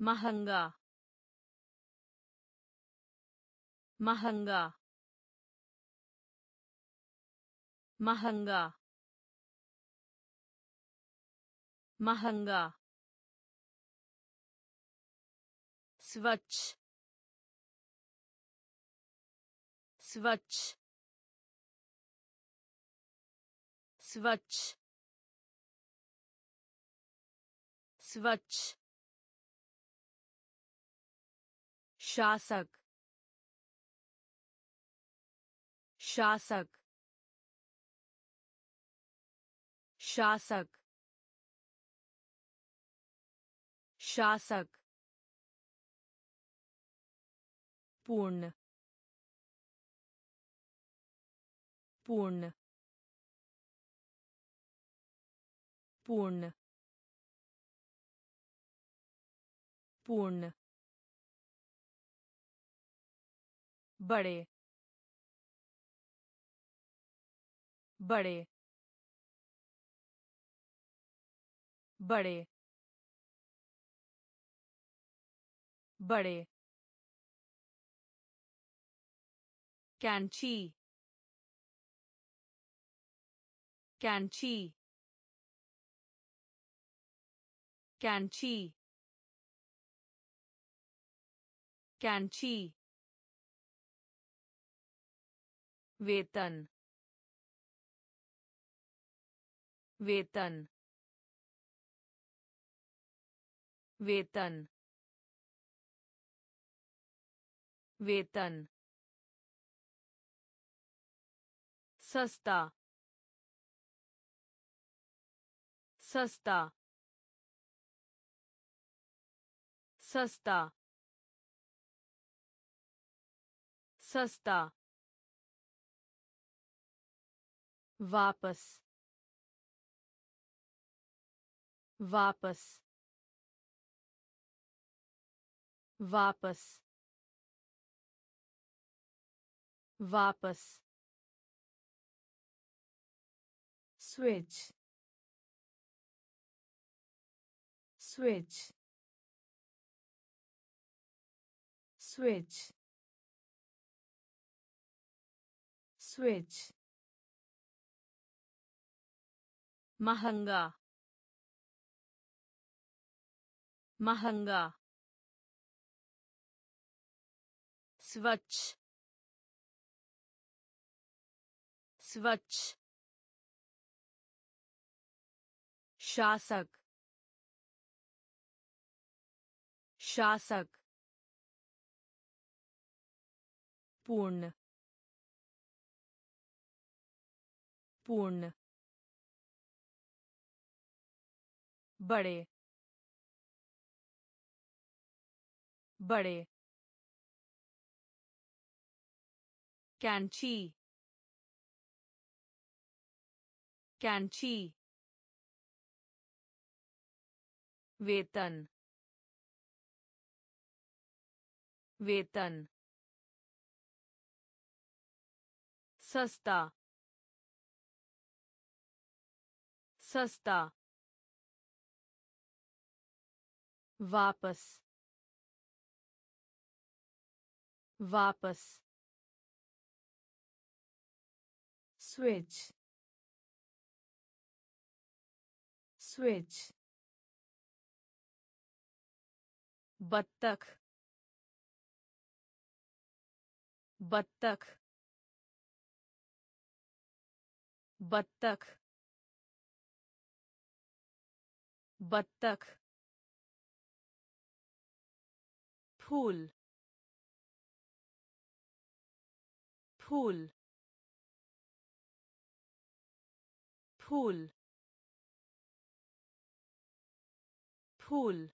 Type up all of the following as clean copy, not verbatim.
महंगा महंगा महंगा महंगा स्वच्छ स्वच्छ स्वच्छ स्वच्छ शासक शासक शासक शासक पूर्ण पूर्ण पूर्ण पूर्ण बड़े बड़े बड़े बड़े कैंची कैंची कैंची कैंची वेतन वेतन वेतन वेतन सस्ता सस्ता सस्ता सस्ता वापस वापस वापस वापस स्विच स्विच स्विच स्विच महंगा महंगा स्वच्छ स्वच्छ शासक शासक पूर्ण पूर्ण बड़े बड़े कैंची कैंची वेतन वेतन सस्ता सस्ता वापस वापस स्विच स्विच बत्तख बत्तख बत्तख बत्तख फूल फूल फूल फूल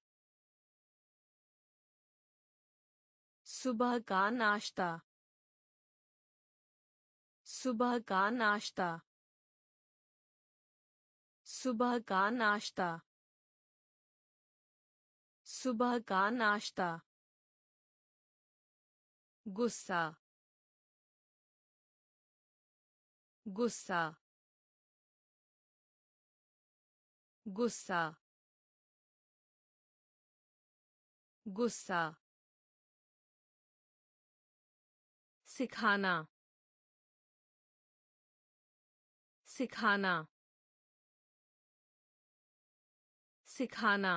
सुबह का नाश्ता सुबह का नाश्ता सुबह का नाश्ता सुबह का नाश्ता गुस्सा गुस्सा गुस्सा गुस्सा सिखाना सिखाना सिखाना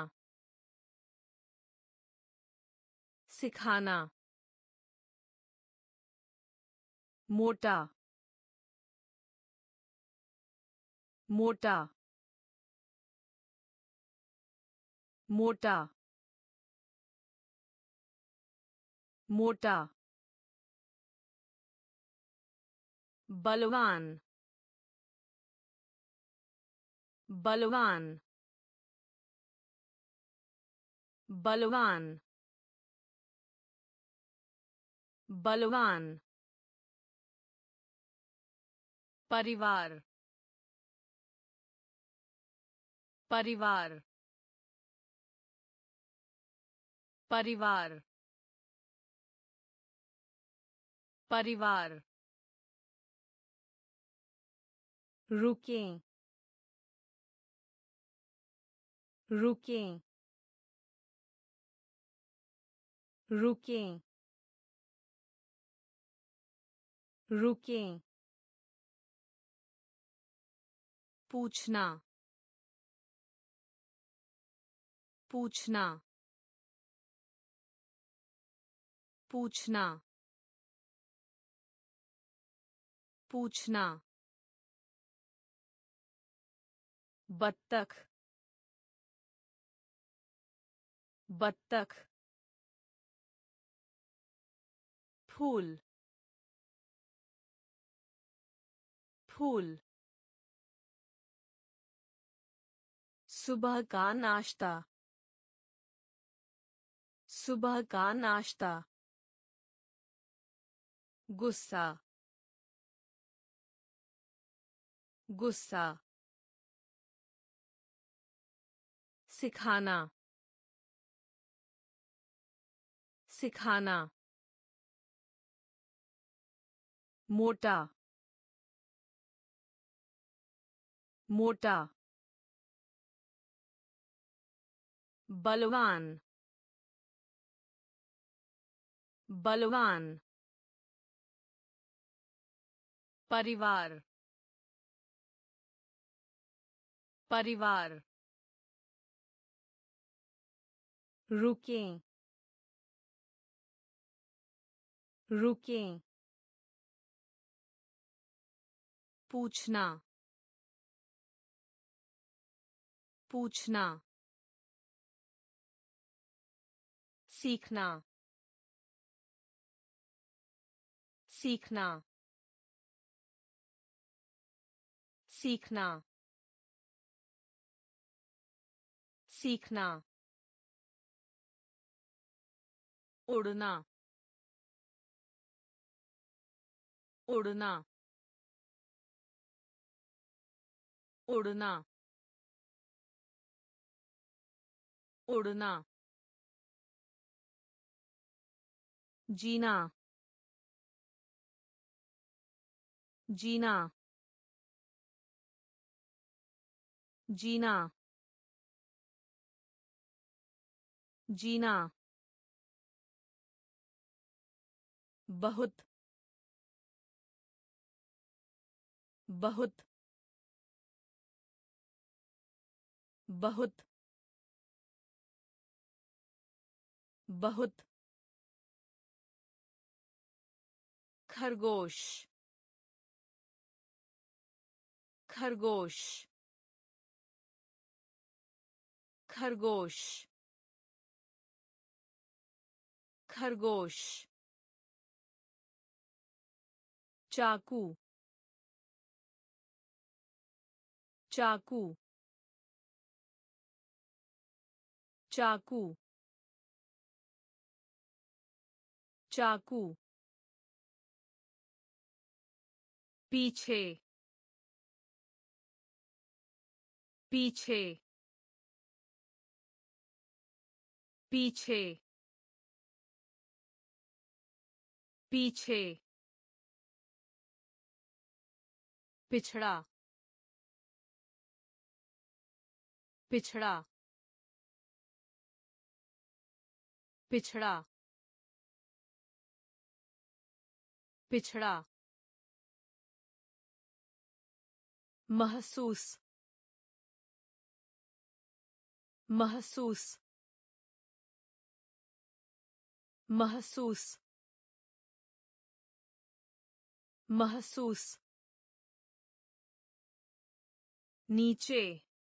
सिखाना मोटा मोटा मोटा मोटा बलवान बलवान बलवान बलवान परिवार परिवार परिवार परिवार रुकें रुकें रुकें रुकें पूछना पूछना पूछना पूछना बत्तख बत्तख फूल फूल सुबह का नाश्ता सुबह का नाश्ता गुस्सा गुस्सा सिखाना सिखाना मोटा मोटा बलवान बलवान परिवार परिवार रुकें रुकें पूछना पूछना सीखना सीखना सीखना सीखना उड़ना उड़ना उड़ना उड़ना जीना जीना जीना जीना बहुत बहुत बहुत बहुत खरगोश खरगोश खरगोश खरगोश चाकू चाकू चाकू चाकू पीछे पीछे पीछे पीछे पिछड़ा पिछड़ा पिछड़ा पिछड़ा महसूस महसूस महसूस महसूस नीचे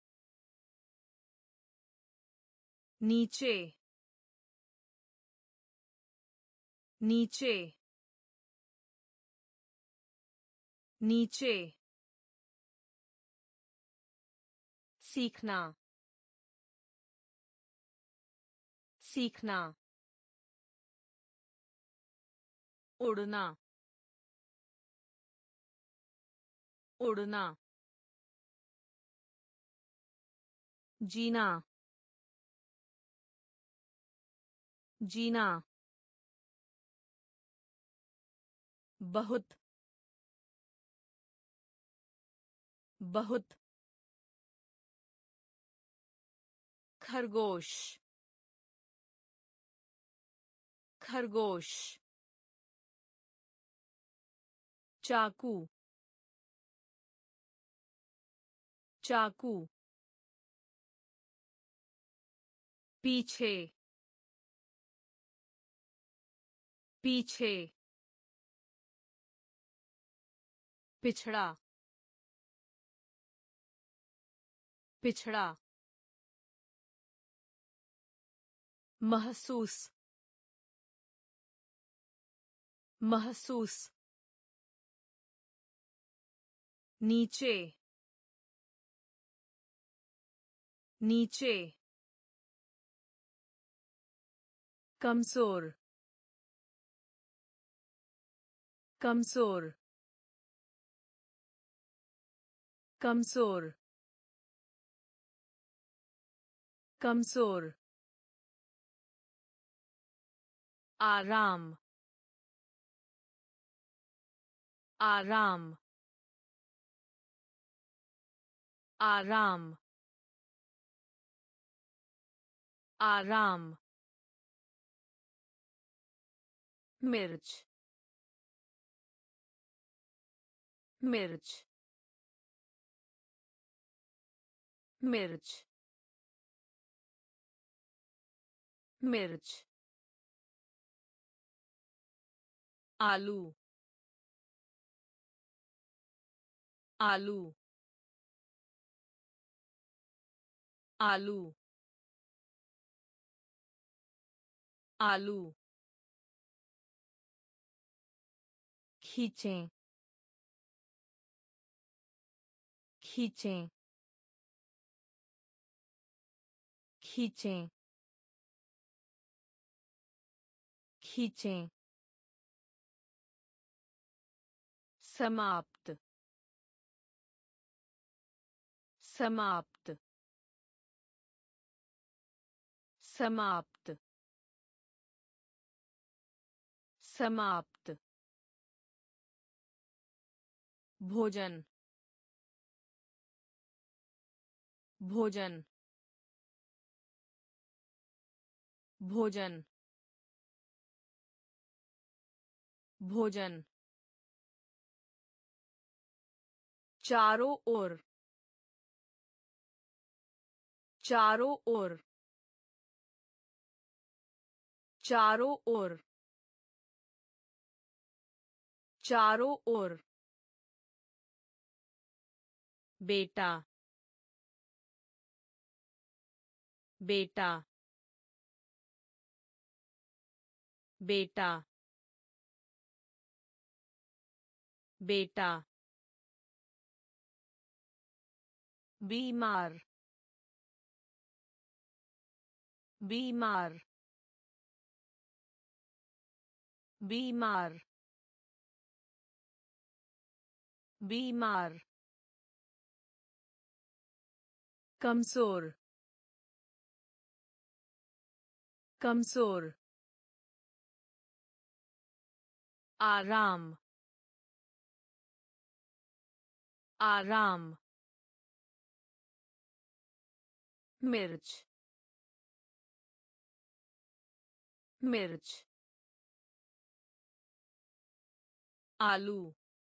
नीचे नीचे नीचे सीखना सीखना उड़ना उड़ना जीना जीना बहुत बहुत खरगोश खरगोश चाकू चाकू पीछे पीछे पिछड़ा पिछड़ा महसूस महसूस नीचे नीचे कमजोर कमजोर कमजोर कमजोर आराम आराम आराम आराम मिर्च मिर्च मिर्च मिर्च आलू आलू आलू आलू खींचें खींचें खींचें खींचें समाप्त समाप्त समाप्त समाप्त भोजन भोजन भोजन भोजन चारों ओर चारों ओर चारों ओर चारों ओर बेटा बेटा बेटा बेटा बीमार बीमार बीमार बीमार कमजोर कमजोर आराम आराम मिर्च मिर्च आलू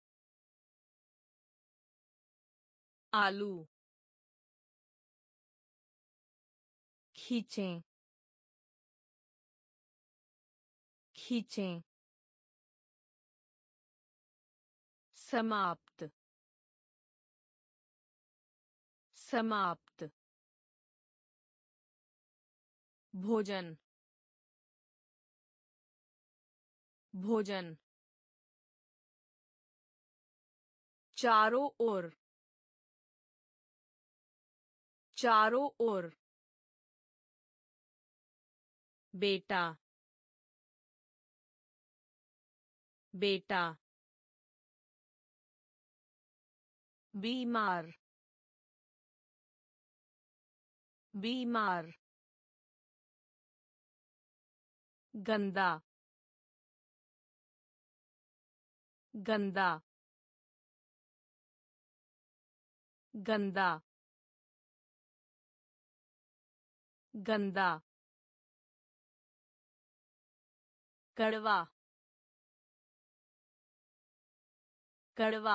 आलू खींचें खींचें समाप्त समाप्त भोजन भोजन चारों ओर चारों ओर बेटा बेटा बीमार बीमार गंदा गंदा गंदा गंदा कड़वा कड़वा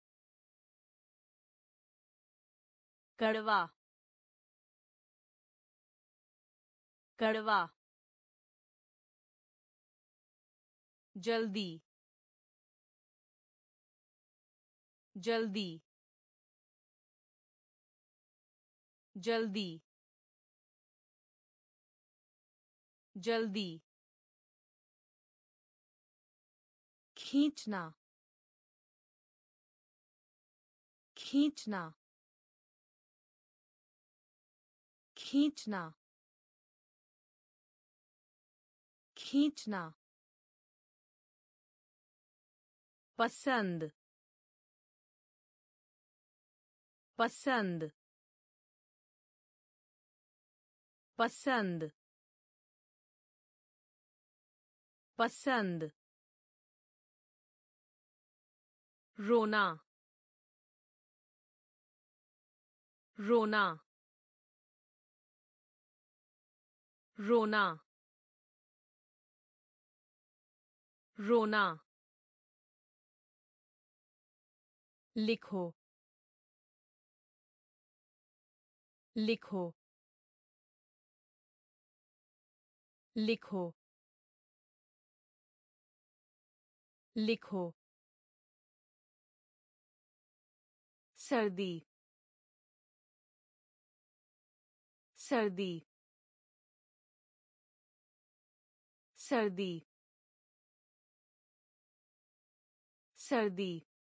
कड़वा कड़वा जल्दी जल्दी जल्दी जल्दी खींचना खींचना खींचना खींचना पसंद पसंद पसंद पसंद रोना रोना रोना रोना लिखो लिखो लिखो लिखो सर्दी सर्दी सर्दी सर्दी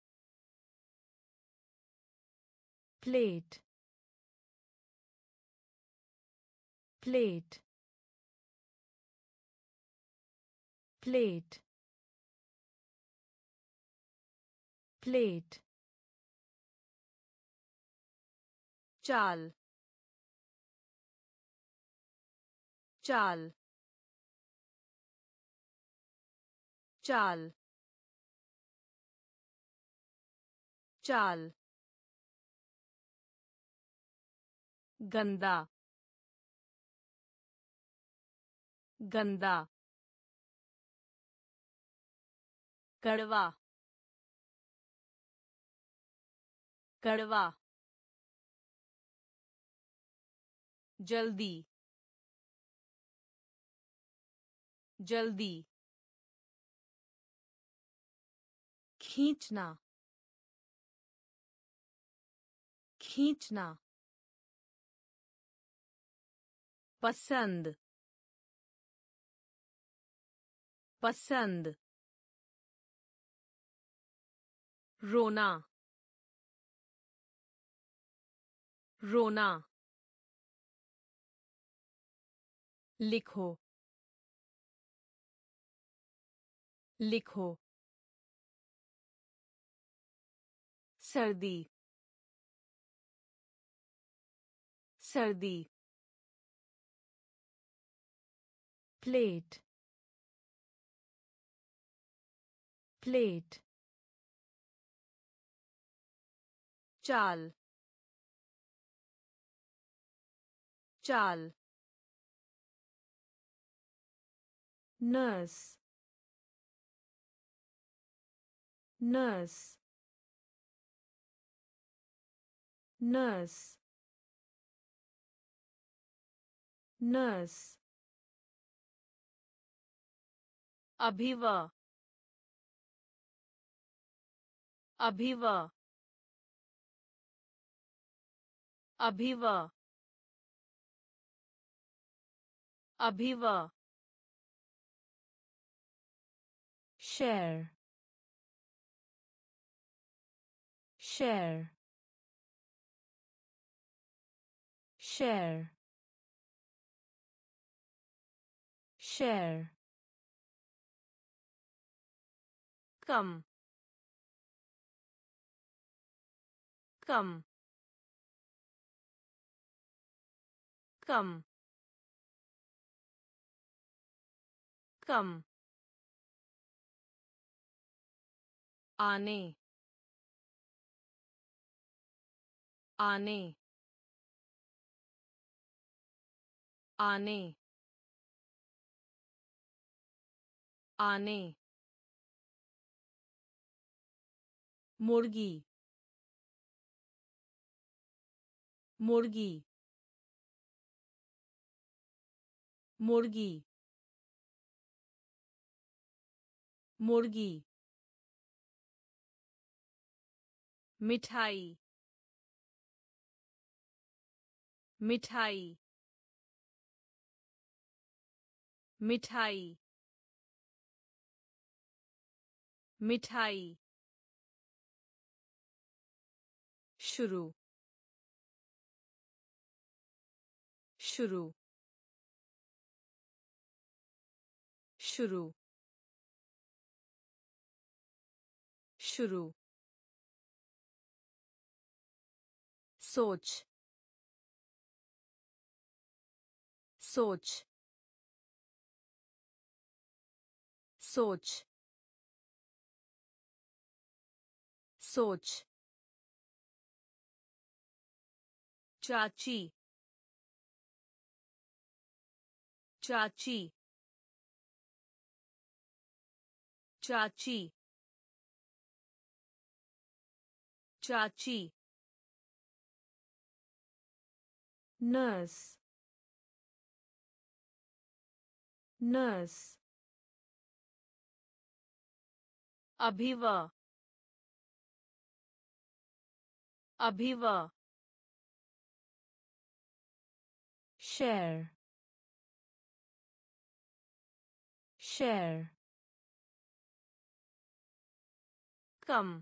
प्लेट प्लेट प्लेट प्लेट चाल चाल चाल चाल गंदा गंदा कड़वा कड़वा जल्दी जल्दी खींचना खींचना पसंद पसंद रोना रोना लिखो लिखो सर्दी सर्दी प्लेट प्लेट चाल चाल nurse, nurse, nurse, nurse, अभिवा, अभिवा, अभिवा, अभिवा, share, share, share, share, कम, कम, कम, कम, आने, आने, आने, आने, मुर्गी, मुर्गी, मुर्गी, मुर्गी, मिठाई, मिठाई, मिठाई, मिठाई, शुरू, शुरू, शुरू, शुरू, सोच, सोच, सोच, सोच, चाची, चाची, चाची, चाची, nurse, nurse, अभिवा, अभिवा, share, share, कम,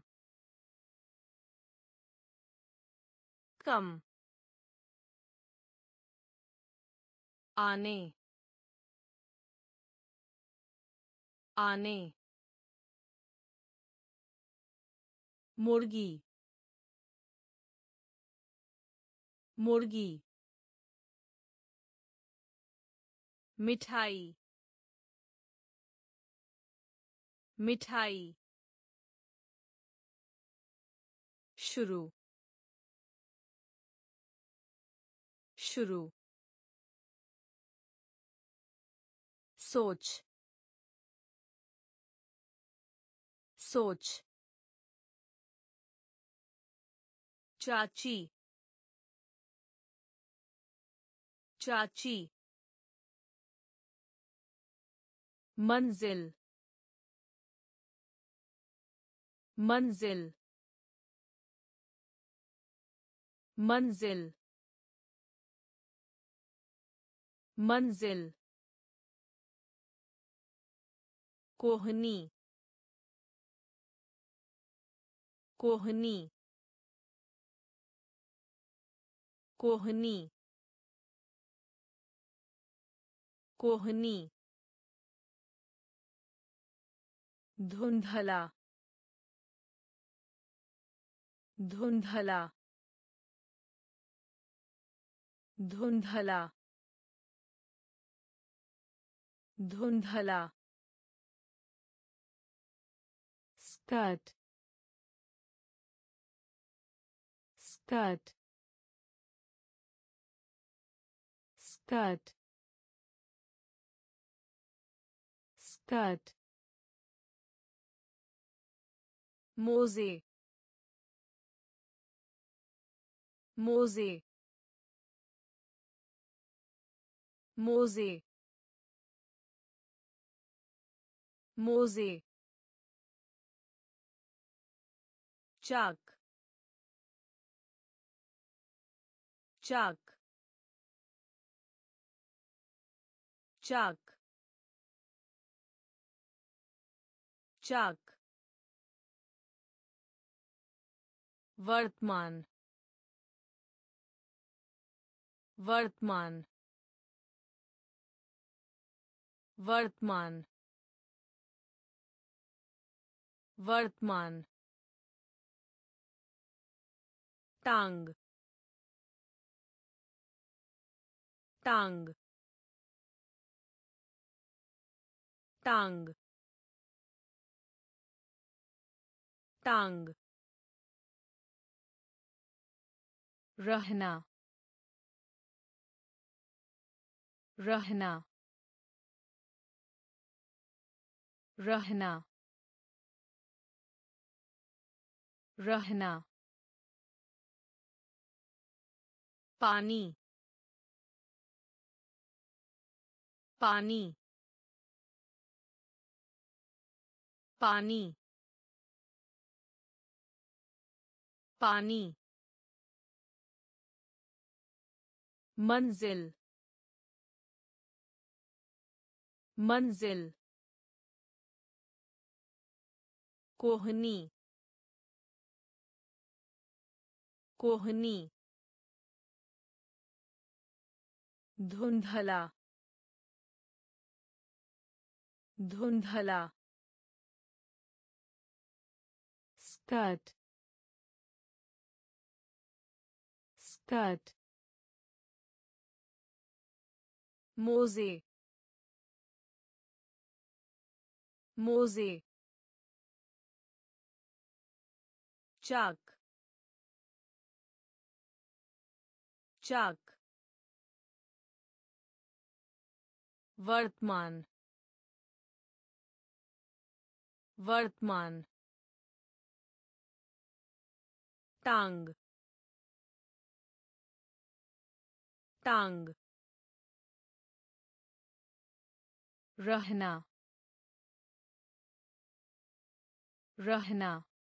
कम, आने, आने, मुर्गी, मुर्गी, मिठाई, मिठाई, शुरू, शुरू, सोच, सोच, चाची, चाची, मंजिल, मंजिल, मंजिल, मंजिल, कोहनी, कोहनी, कोहनी, कोहनी, धुंधला, धुंधला, धुंधला, धुंधला, स्कर्ट, स्कर्ट, स्कर्ट, स्कर्ट मोजे मोजे मोजे मोजे चाक चाक चाक चाक वर्तमान वर्तमान वर्तमान वर्तमान टांग टांग टांग टांग रहना रहना रहना रहना पानी पानी पानी पानी मंजिल मंजिल कोहनी कोहनी धुंधला धुंधला स्कर्ट स्कर्ट मोजे मोजे चाक चाक वर्तमान वर्तमान टांग टांग रहना रहना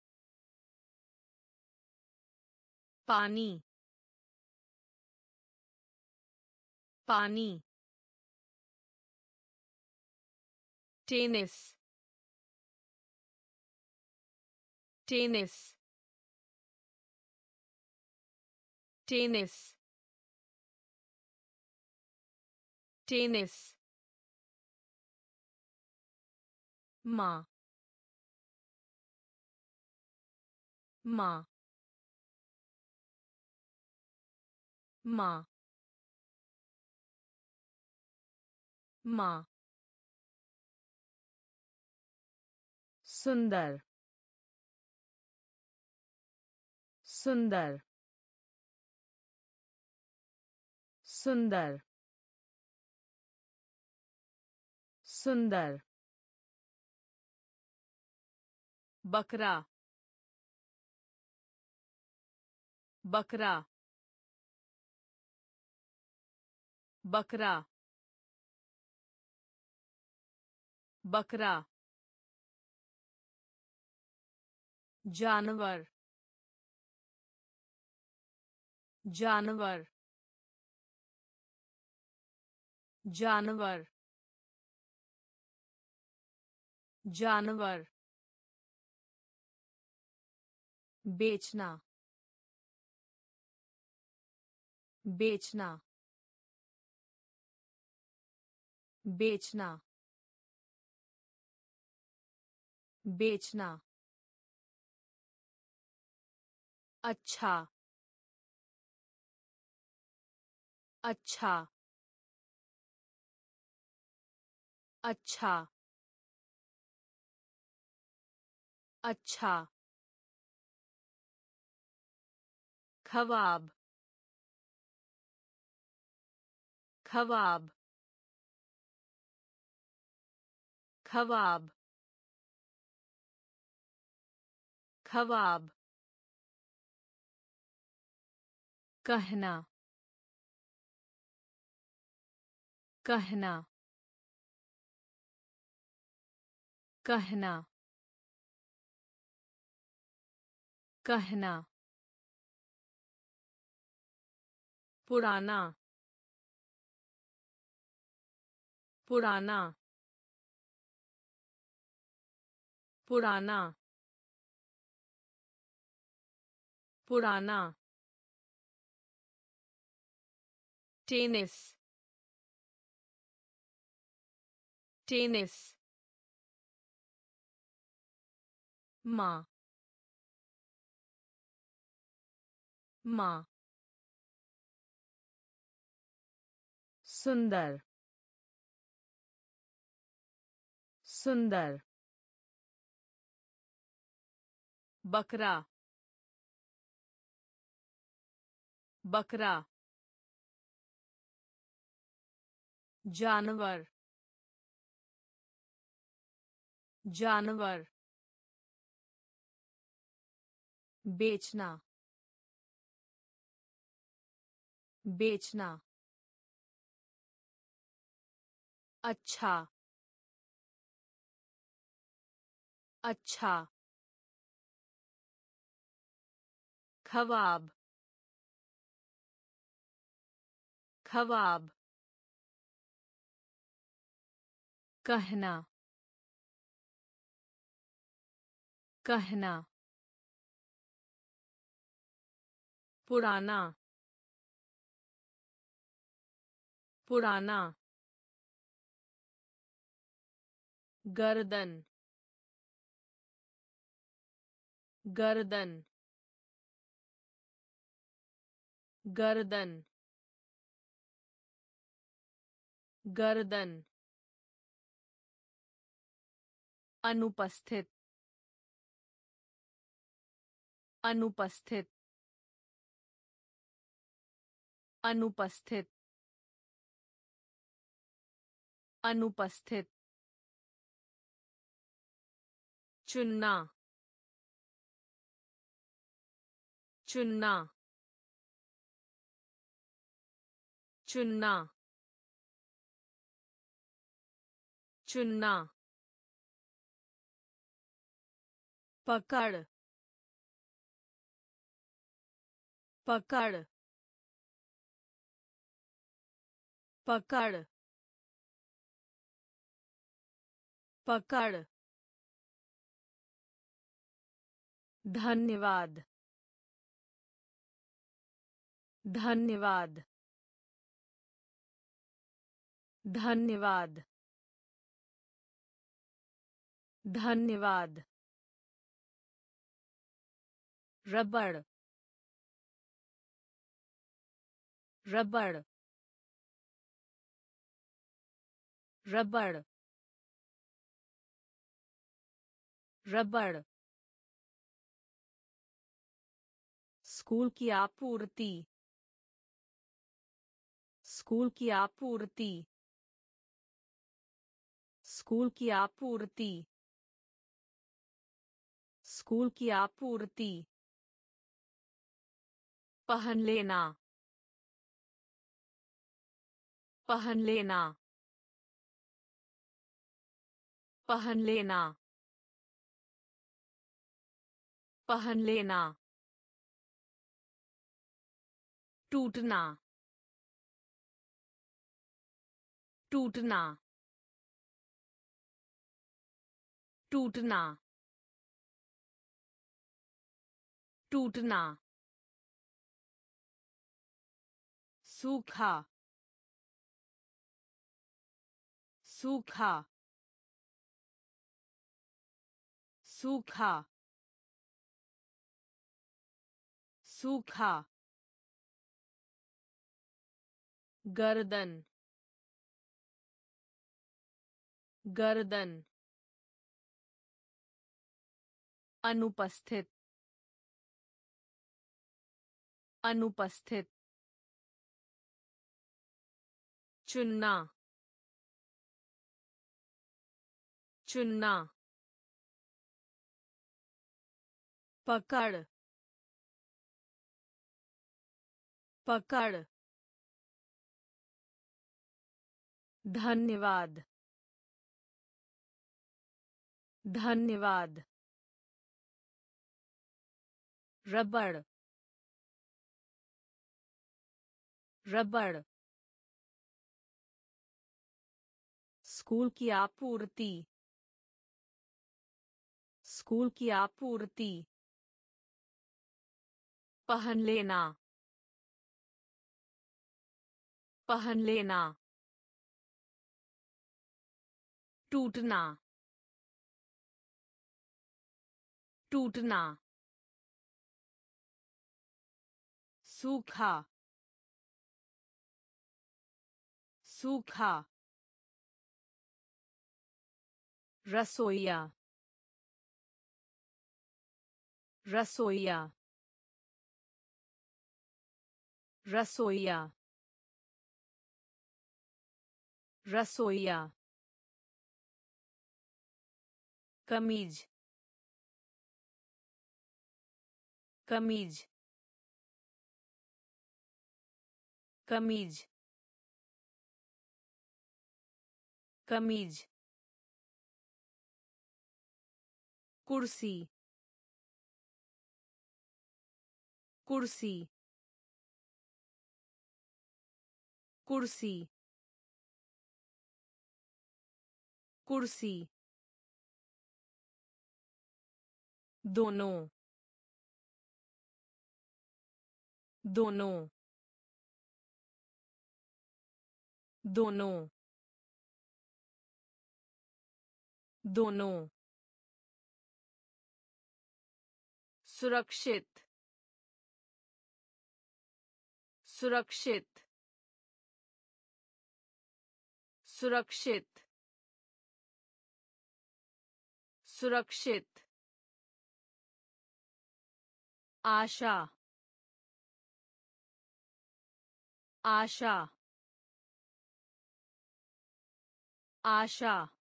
पानी पानी टेनिस टेनिस टेनिस टेनिस माँ माँ माँ माँ सुंदर सुंदर सुंदर सुंदर बकरा बकरा बकरा बकरा जानवर जानवर जानवर जानवर बेचना बेचना बेचना बेचना अच्छा अच्छा अच्छा अच्छा ख्वाब ख्वाब ख्वाब ख्वाब कहना कहना कहना कहना पुराना पुराना पुराना पुराना टेनिस टेनिस माँ माँ सुंदर सुंदर बकरा बकरा जानवर जानवर बेचना बेचना अच्छा अच्छा ख्वाब ख्वाब कहना कहना पुराना पुराना गर्दन गर्दन गर्दन गर्दन अनुपस्थित अनुपस्थित अनुपस्थित अनुपस्थित चुनना चुनना चुनना चुनना पकड़ पकड़ पकड़ पकड़ धन्यवाद धन्यवाद धन्यवाद धन्यवाद रबड़ रबड़ रबड़ रबड़ स्कूल की आपूर्ति स्कूल की आपूर्ति स्कूल की आपूर्ति स्कूल की आपूर्ति पहन लेना पहन लेना पहन लेना पहन लेना टूटना टूटना टूटना टूटना सूखा सूखा सूखा सूखा गर्दन गर्दन अनुपस्थित अनुपस्थित चुनना चुनना पकड़ पकड़ धन्यवाद धन्यवाद रबड़ रबड़ स्कूल की आपूर्ति स्कूल की आपूर्ति पहन लेना पहन लेना टूटना टूटना सूखा सूखा रसोइया रसोइया रसोइया रसोइया कमीज कमीज कमीज कमीज कुर्सी कुर्सी कुर्सी कुर्सी दोनों दोनों दोनों दोनों सुरक्षित सुरक्षित सुरक्षित सुरक्षित आशा आशा आशा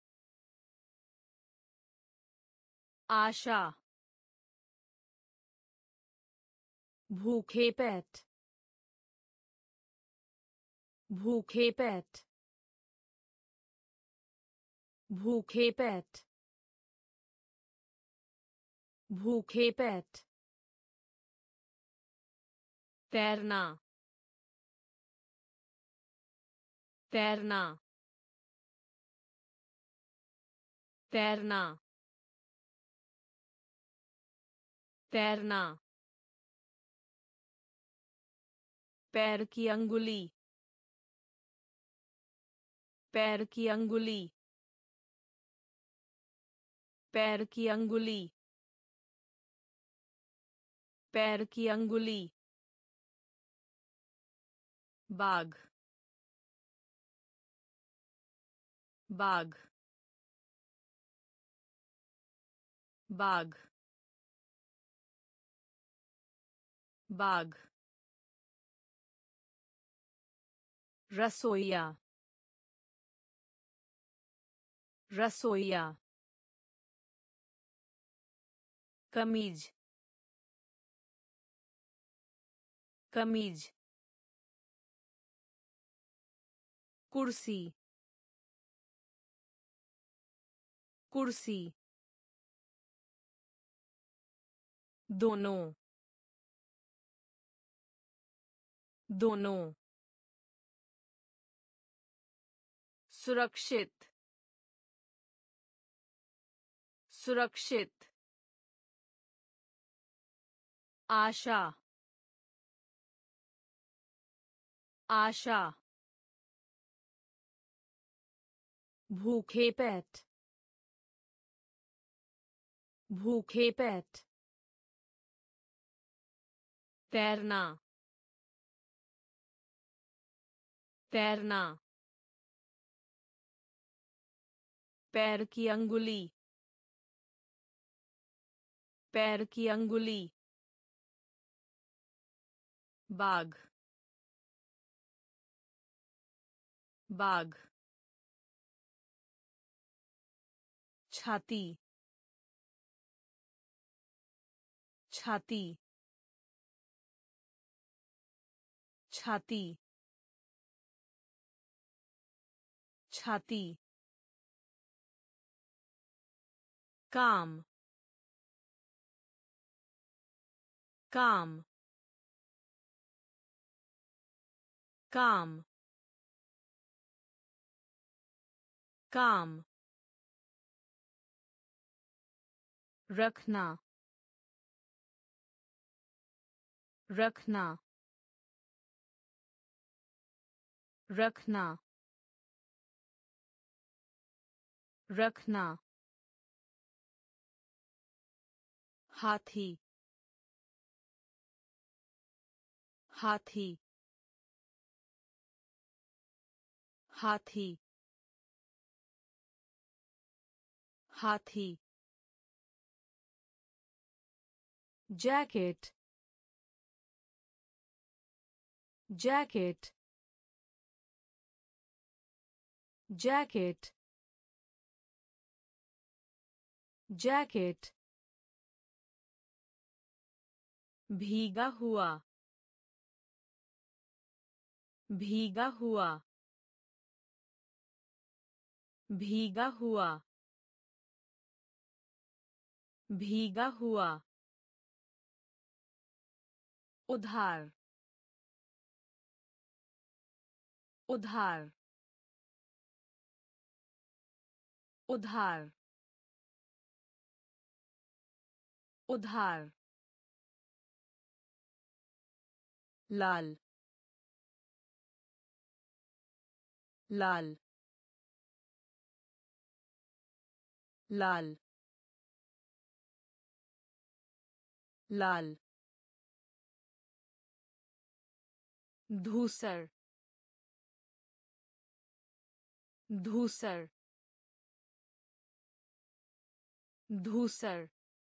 आशा भूखे पेट भूखे पेट भूखे पेट भूखे पेट तैरना तैरना तैरना तैरना पैर की अंगुली पैर की अंगुली पैर की अंगुली पैर की अंगुली बाग बाग बाग बाग रसोइया रसोइया कमीज कमीज कुर्सी कुर्सी दोनों दोनों सुरक्षित सुरक्षित आशा आशा भूखे पेट भूखे पेट तैरना तैरना पैर की अंगुली पैर की अंगुली बाग बाग छाती छाती छाती छाती काम काम काम काम रखना रखना रखना रखना हाथी हाथी हाथी हाथी जैकेट जैकेट जैकेट जैकेट भीगा हुआ भीगा हुआ भीगा हुआ भीगा हुआ उधार उधार उधार उधार लाल लाल लाल लाल धूसर धूसर धूसर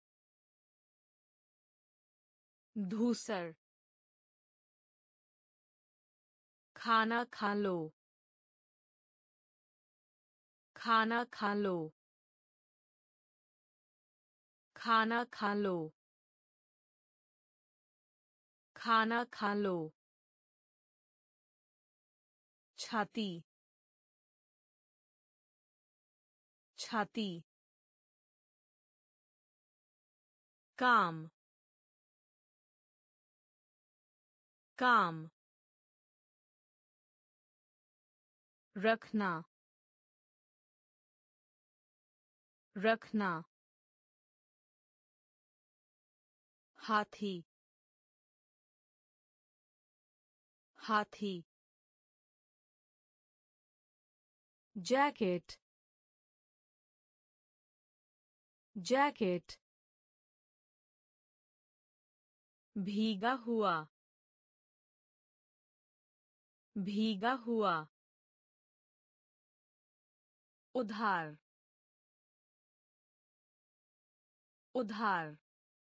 धूसर खाना खा लो खाना खा लो खाना खा लो खाना खा लो छाती छाती काम काम रखना रखना हाथी हाथी जैकेट जैकेट भीगा हुआ भीगा हुआ उधार उधार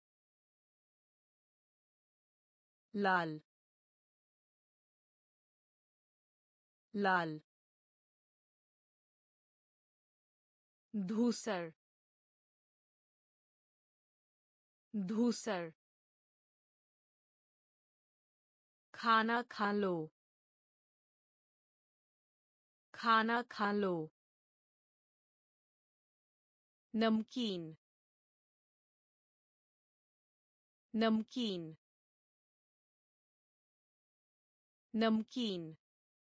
लाल लाल धूसर धूसर खाना खा लो खाना खा लो नमकीन नमकीन नमकीन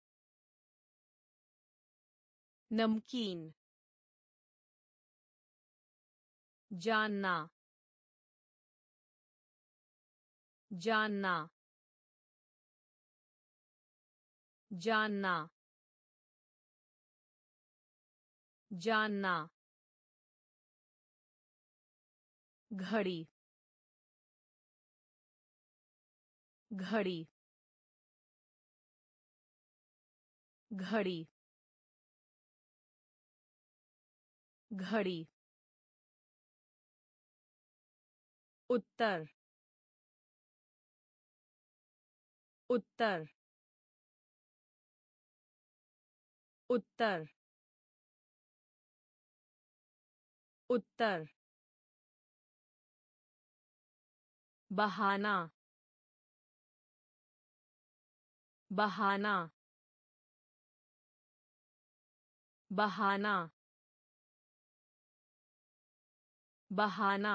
नमकीन जानना जानना जानना जानना घड़ी घड़ी घड़ी घड़ी उत्तर उत्तर उत्तर उत्तर बहाना बहाना बहाना बहाना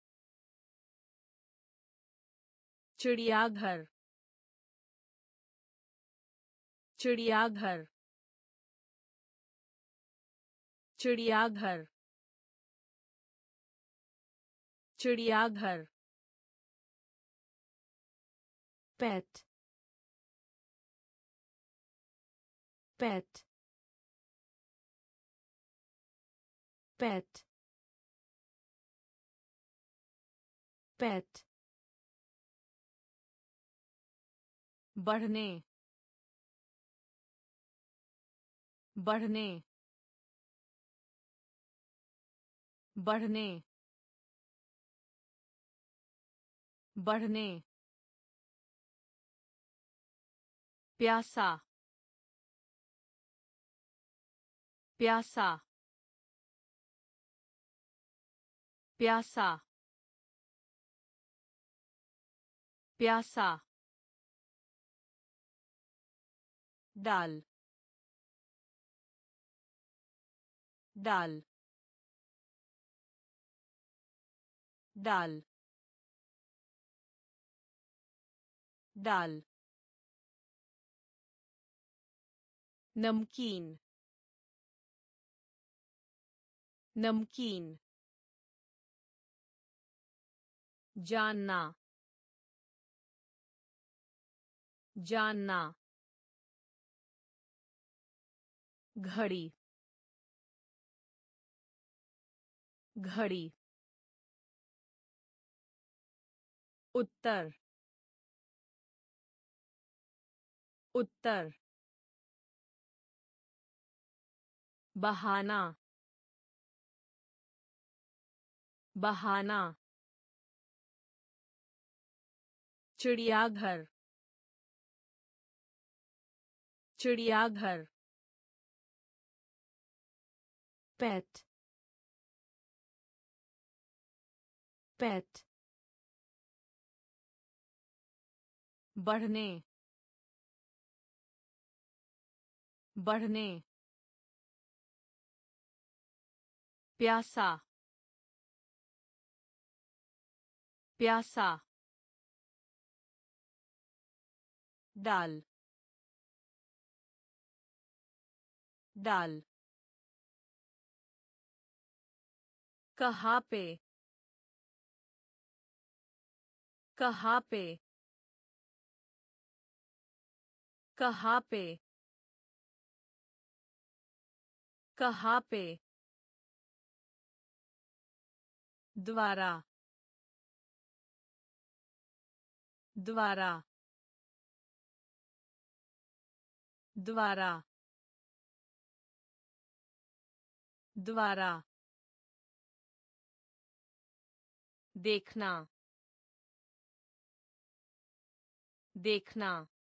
चिड़ियाघर चिड़ियाघर चिड़ियाघर चिड़ियाघर पेट पेट पेट पेट बढ़ने बढ़ने बढ़ने बढ़ने प्यासा प्यासा प्यासा प्यासा डाल डाल डाल डाल नमकीन नमकीन जानना जानना घड़ी घड़ी उत्तर उत्तर बहाना बहाना चिड़ियाघर चिड़ियाघर पेट पेट बढ़ने बढ़ने प्यासा प्यासा डाल डाल कहाँ पे कहाँ पे कहाँ पे कहाँ पे द्वारा द्वारा द्वारा द्वारा देखना देखना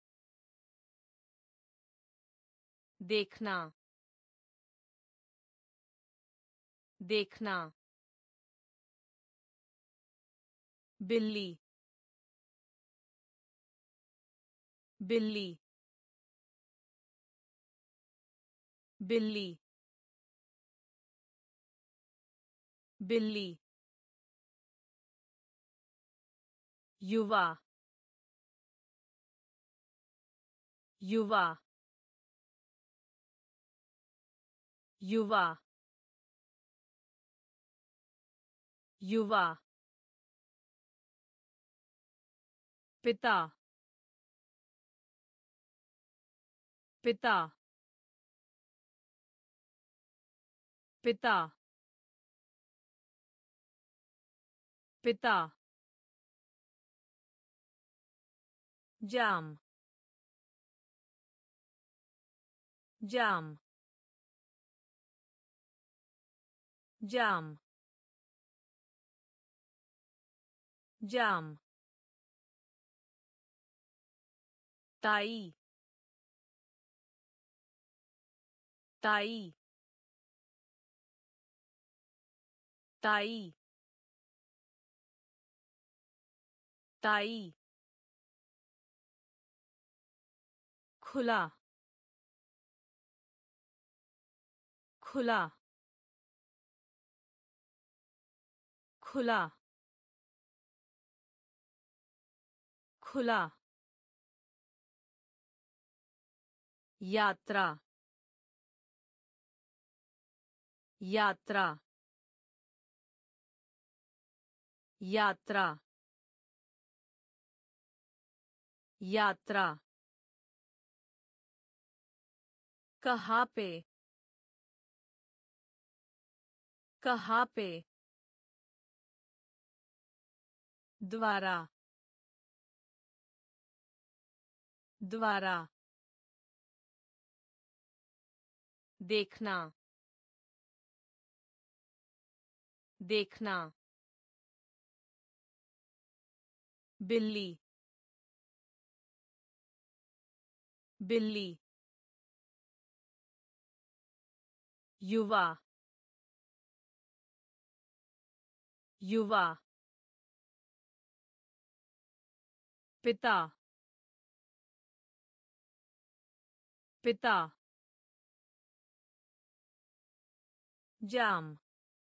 देखना देखना बिल्ली बिल्ली बिल्ली बिल्ली युवा युवा युवा युवा पिता पिता पिता पिता जाम जाम जाम जाम ताई ताई ताई ताई खुला खुला खुला खुला यात्रा यात्रा यात्रा यात्रा कहाँ पे कहाँ पे द्वारा द्वारा देखना देखना बिल्ली बिल्ली युवा युवा पिता पिता जाम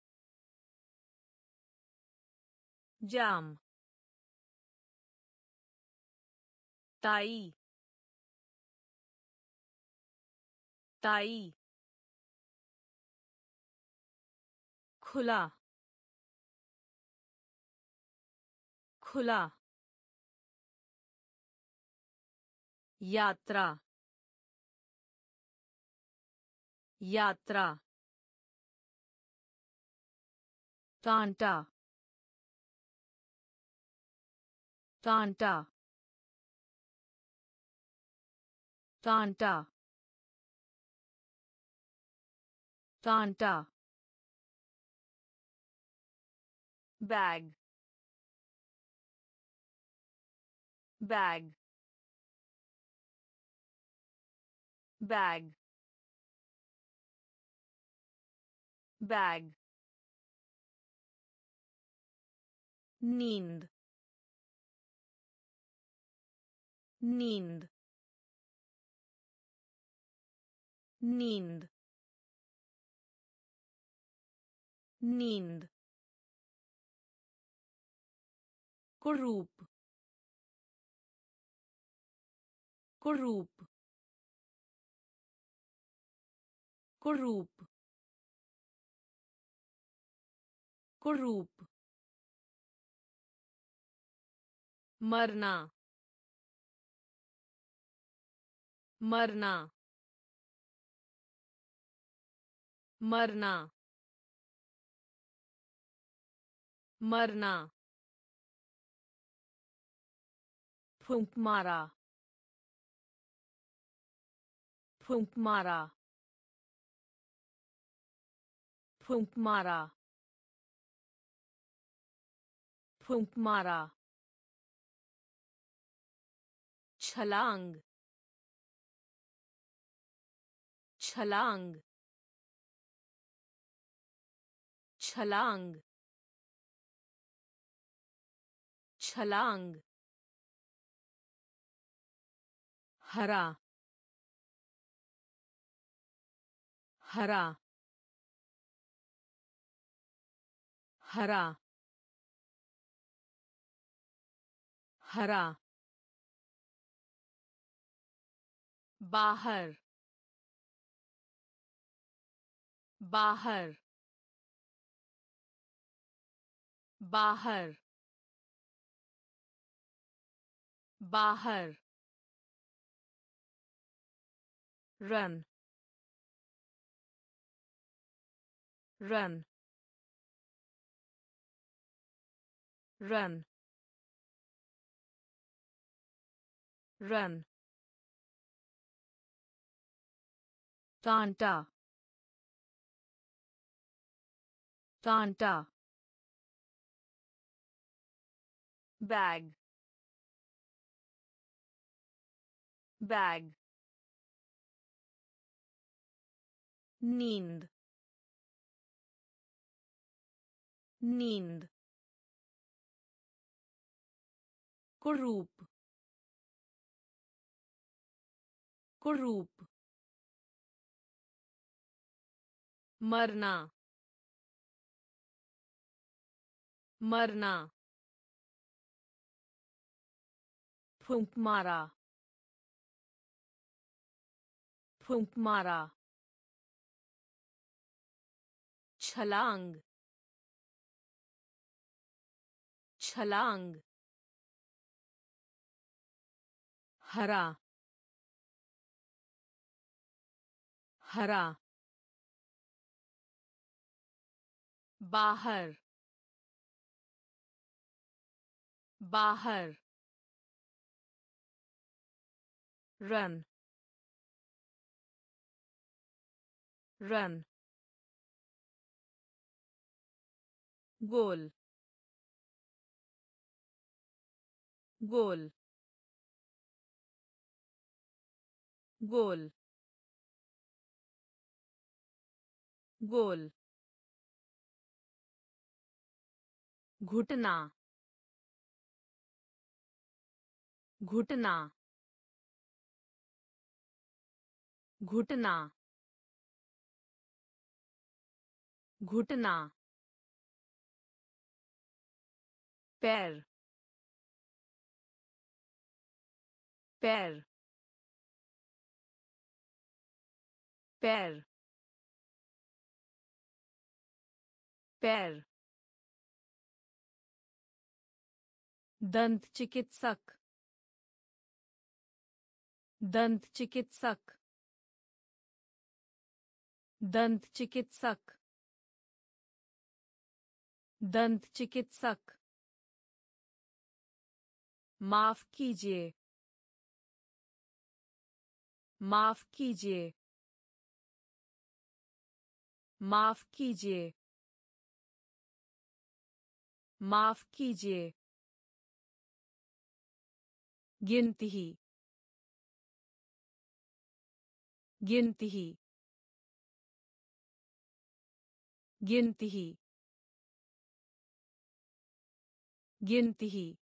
जाम ताई ताई खुला खुला यात्रा यात्रा कांटा कांटा कांटा कांटा बैग बैग बैग बैग नींद नींद नींद नींद कुरूप कुरूप कुरूप कुरूप मरना मरना मरना मरना फूंक मारा फूंक मारा फूंक मारा फूंक मारा छलांग छलांग छलांग छलांग हरा हरा हरा हरा बाहर बाहर बाहर बाहर रन रन रन रन कांटा कांटा बैग बैग नींद नींद कुरूप कुरूप मरना मरना फूंक मारा फूंक मारा छलांग छलांग हरा हरा बाहर बाहर रन रन गोल गोल गोल गोल घुटना घुटना घुटना घुटना पैर पैर पैर पैर दंत चिकित्सक दंत चिकित्सक दंत चिकित्सक दंत चिकित्सक माफ कीजिए माफ कीजिए माफ कीजिए माफ कीजिए गिनती गिनती गिनती गिनती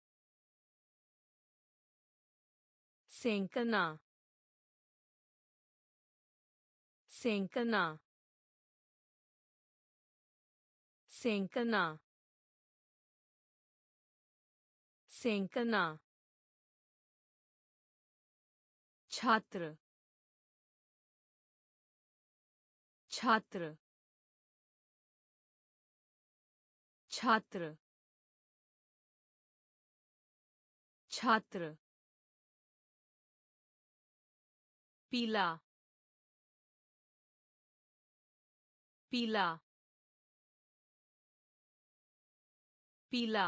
सेंकना सेंकना सेंकना सेंकना छात्र छात्र छात्र छात्र पीला पीला पीला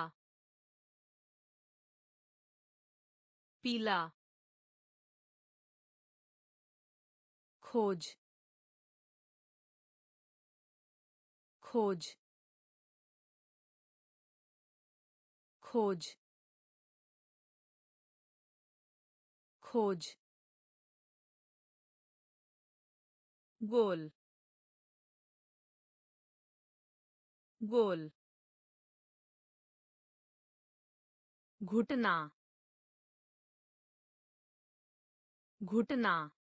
पीला खोज खोज खोज खोज गोल गोल घुटना घुटना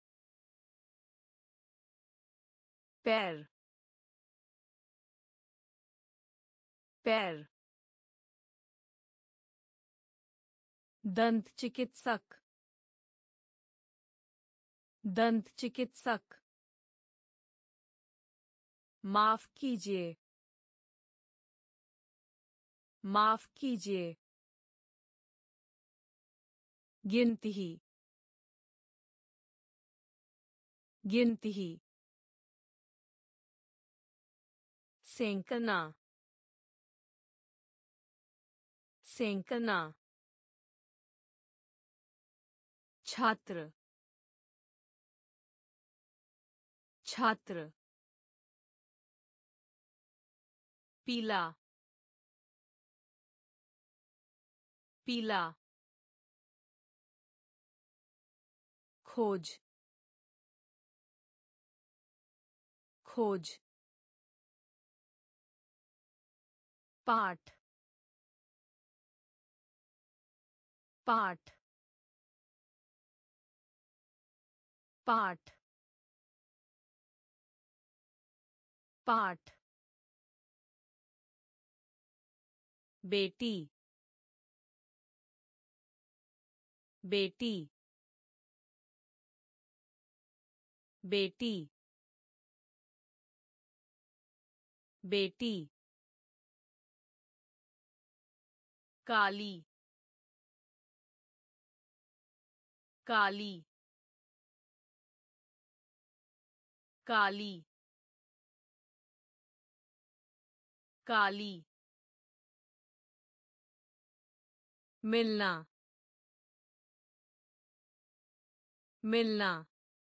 पैर पैर दंत चिकित्सक दंत चिकित्सक माफ कीजिए माफ कीजिए गिनती गिनती सेंकना सेंकना छात्र छात्र पीला पीला खोज खोज पाठ पाठ पाठ पाठ बेटी बेटी बेटी बेटी काली काली काली काली मिलना मिलना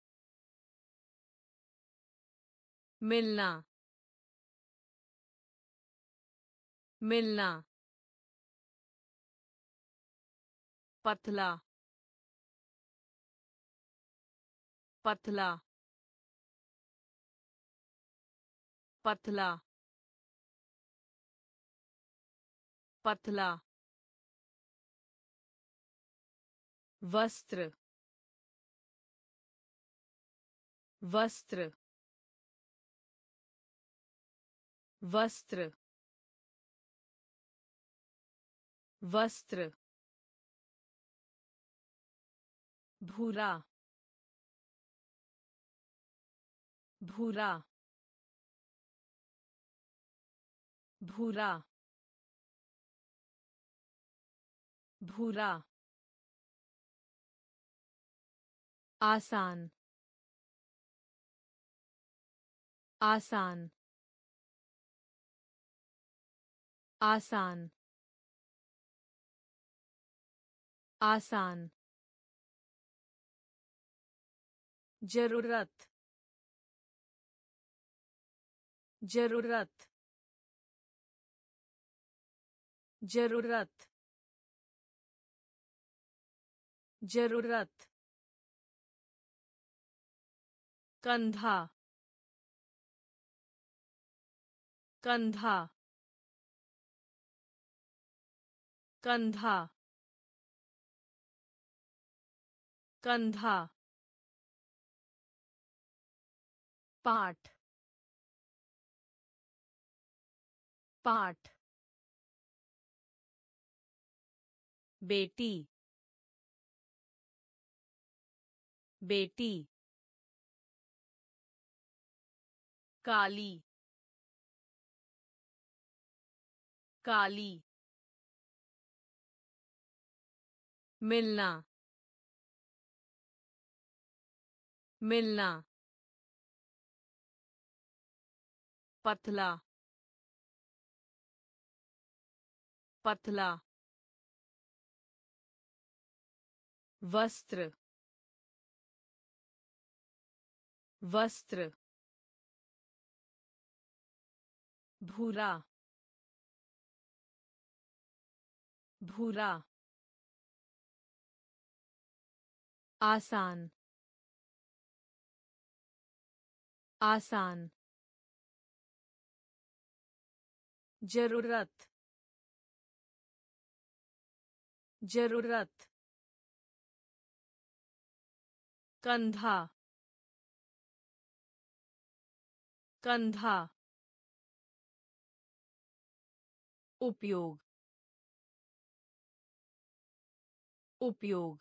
मिलना मिलना पतला पतला पतला पतला वस्त्र वस्त्र वस्त्र वस्त्र भूरा भूरा भूरा भूरा आसान आसान आसान आसान जरूरत जरूरत जरूरत जरूरत कंधा कंधा कंधा कंधा पाठ पाठ बेटी बेटी काली काली मिलना मिलना पतला पतला वस्त्र वस्त्र भूरा भूरा आसान आसान जरूरत जरूरत कंधा कंधा उपयोग उपयोग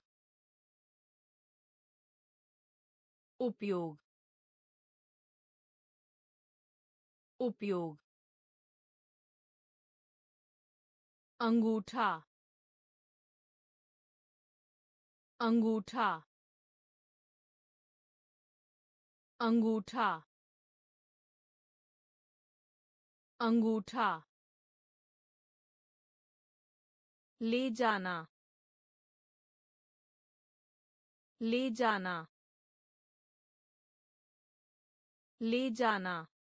उपयोग उपयोग अंगूठा अंगूठा अंगूठा अंगूठा ले जाना ले जाना ले जाना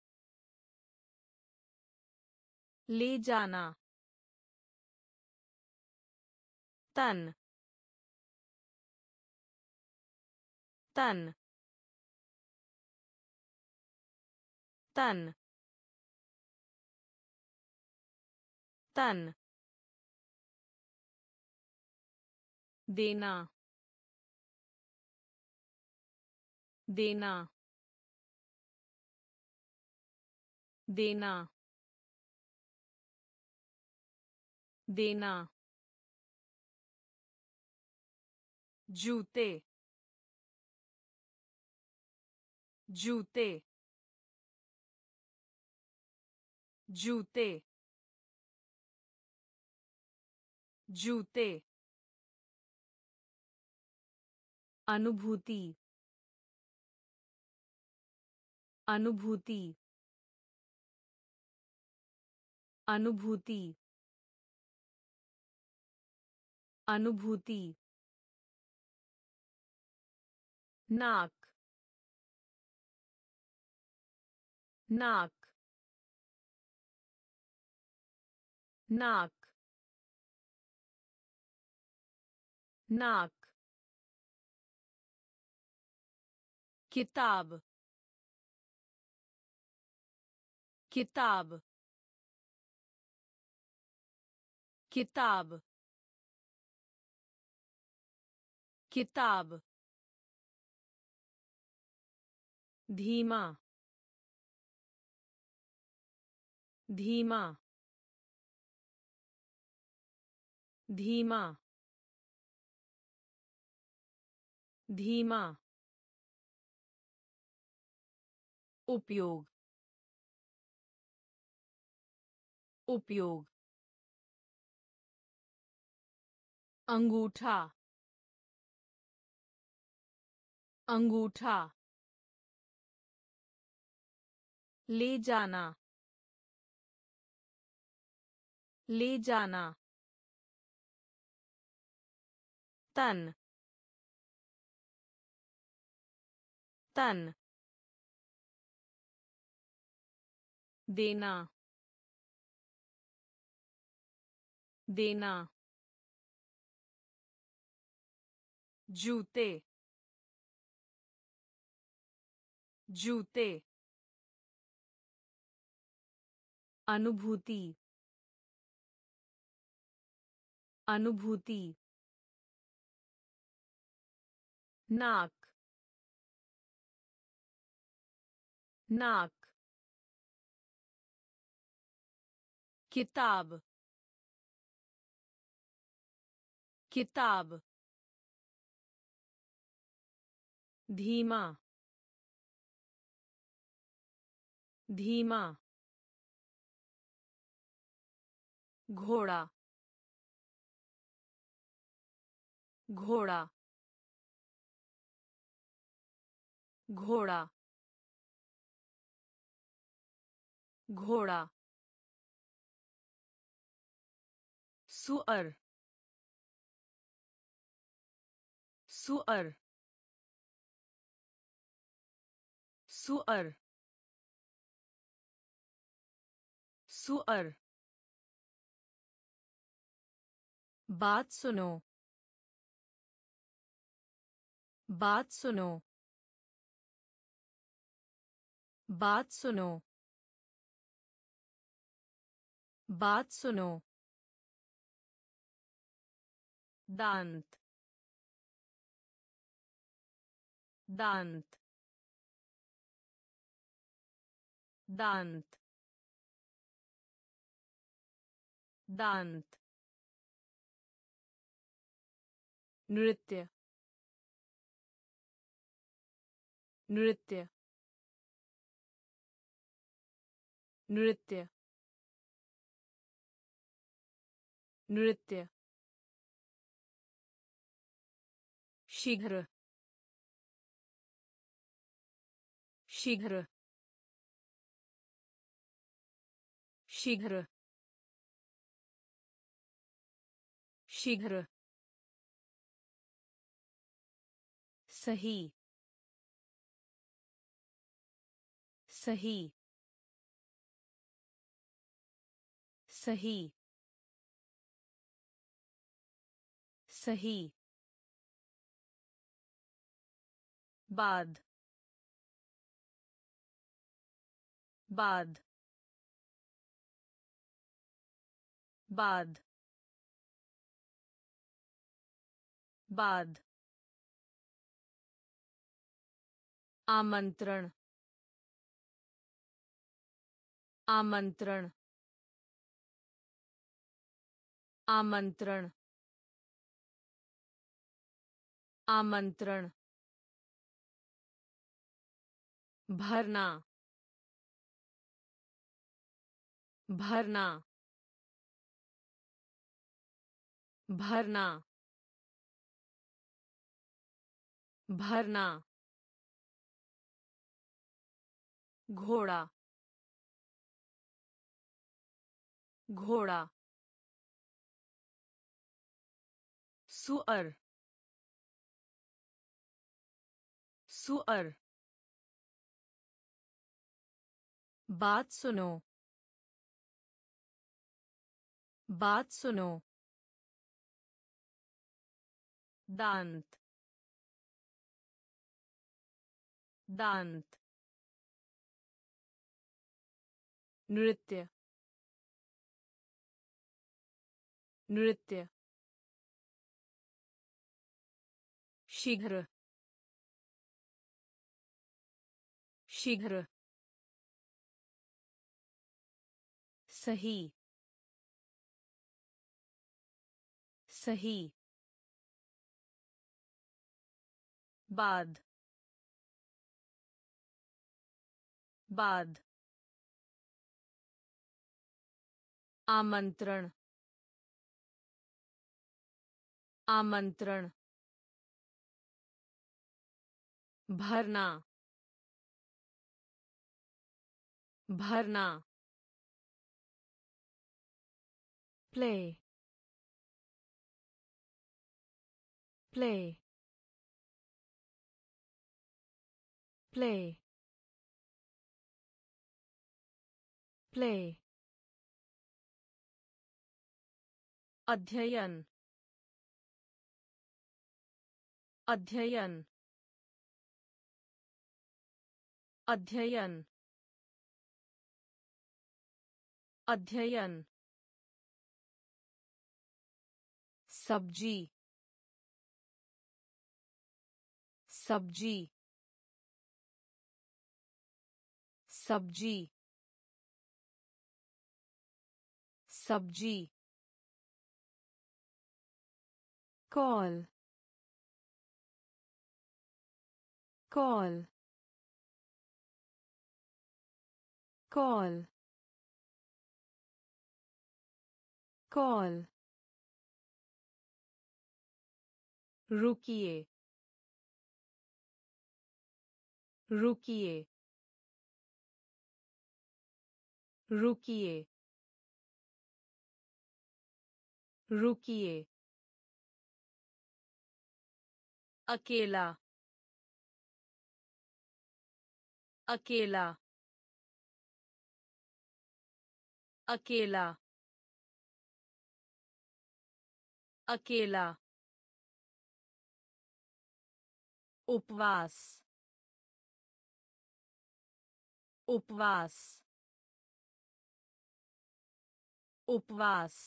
ले जाना तन तन तन तन देना देना देना देना जूते जूते जूते जूते अनुभूति अनुभूति अनुभूति अनुभूति नाक नाक नाक नाक किताब किताब किताब किताब धीमा धीमा धीमा धीमा उपयोग उपयोग अंगूठा अंगूठा ले जाना ले जाना तन तन देना देना जूते जूते अनुभूति अनुभूति नाक नाक किताब किताब धीमा धीमा घोड़ा घोड़ा घोड़ा घोड़ा सुअर सुअर सुअर सुअर बात सुनो बात सुनो बात सुनो बात सुनो दांत दांत दांत दांत नृत्य नृत्य नृत्य नृत्य शीघ्र शीघ्र शीघ्र शीघ्र सही सही सही सही बाद बाद बाद बाद आमंत्रण आमंत्रण आमंत्रण आमंत्रण भरना भरना भरना भरना घोड़ा घोड़ा सुअर सुअर बात सुनो बात सुनो दांत दांत नृत्य नृत्य शीघ्र शीघ्र सही सही बाद बाद आमंत्रण आमंत्रण भरना भरना प्ले प्ले प्ले प्ले अध्ययन अध्ययन अध्ययन अध्ययन सब्जी सब्जी सब्जी सब्जी कॉल कॉल कॉल कॉल रुकिए रुकिए रुकिए रुकिए अकेला अकेला अकेला अकेला उपवास उपवास उपवास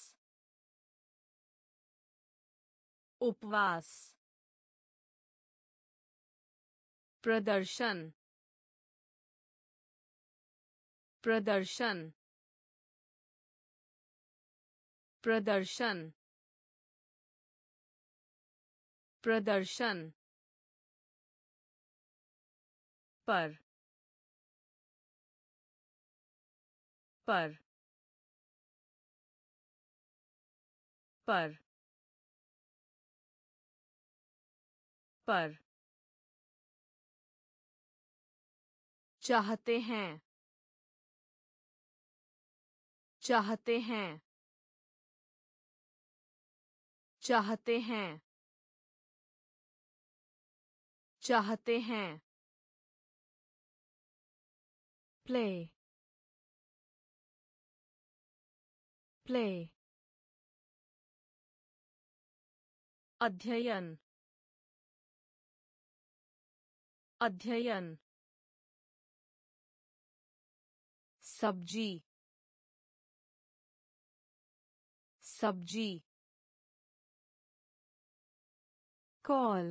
उपवास प्रदर्शन प्रदर्शन प्रदर्शन प्रदर्शन पर पर पर पर चाहते हैं चाहते हैं चाहते हैं चाहते हैं प्ले प्ले अध्ययन अध्ययन सब्जी सब्जी कॉल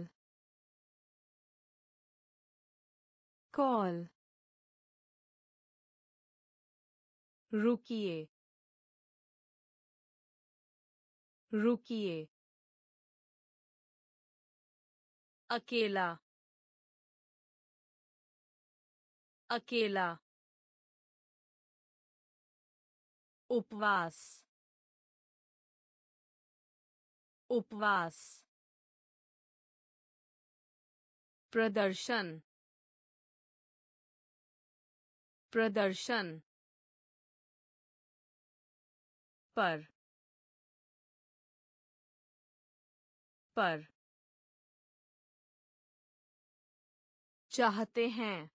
कॉल रुकिए रुकिए अकेला अकेला उपवास उपवास प्रदर्शन प्रदर्शन पर पर चाहते हैं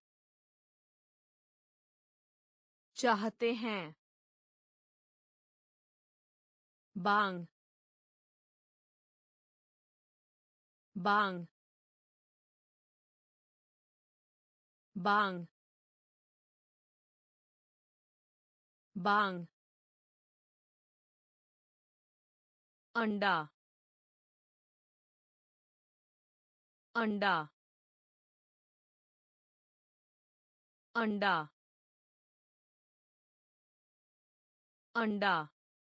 चाहते हैं बांग बांग बांग बांग अंडा अंडा अंडा अंडा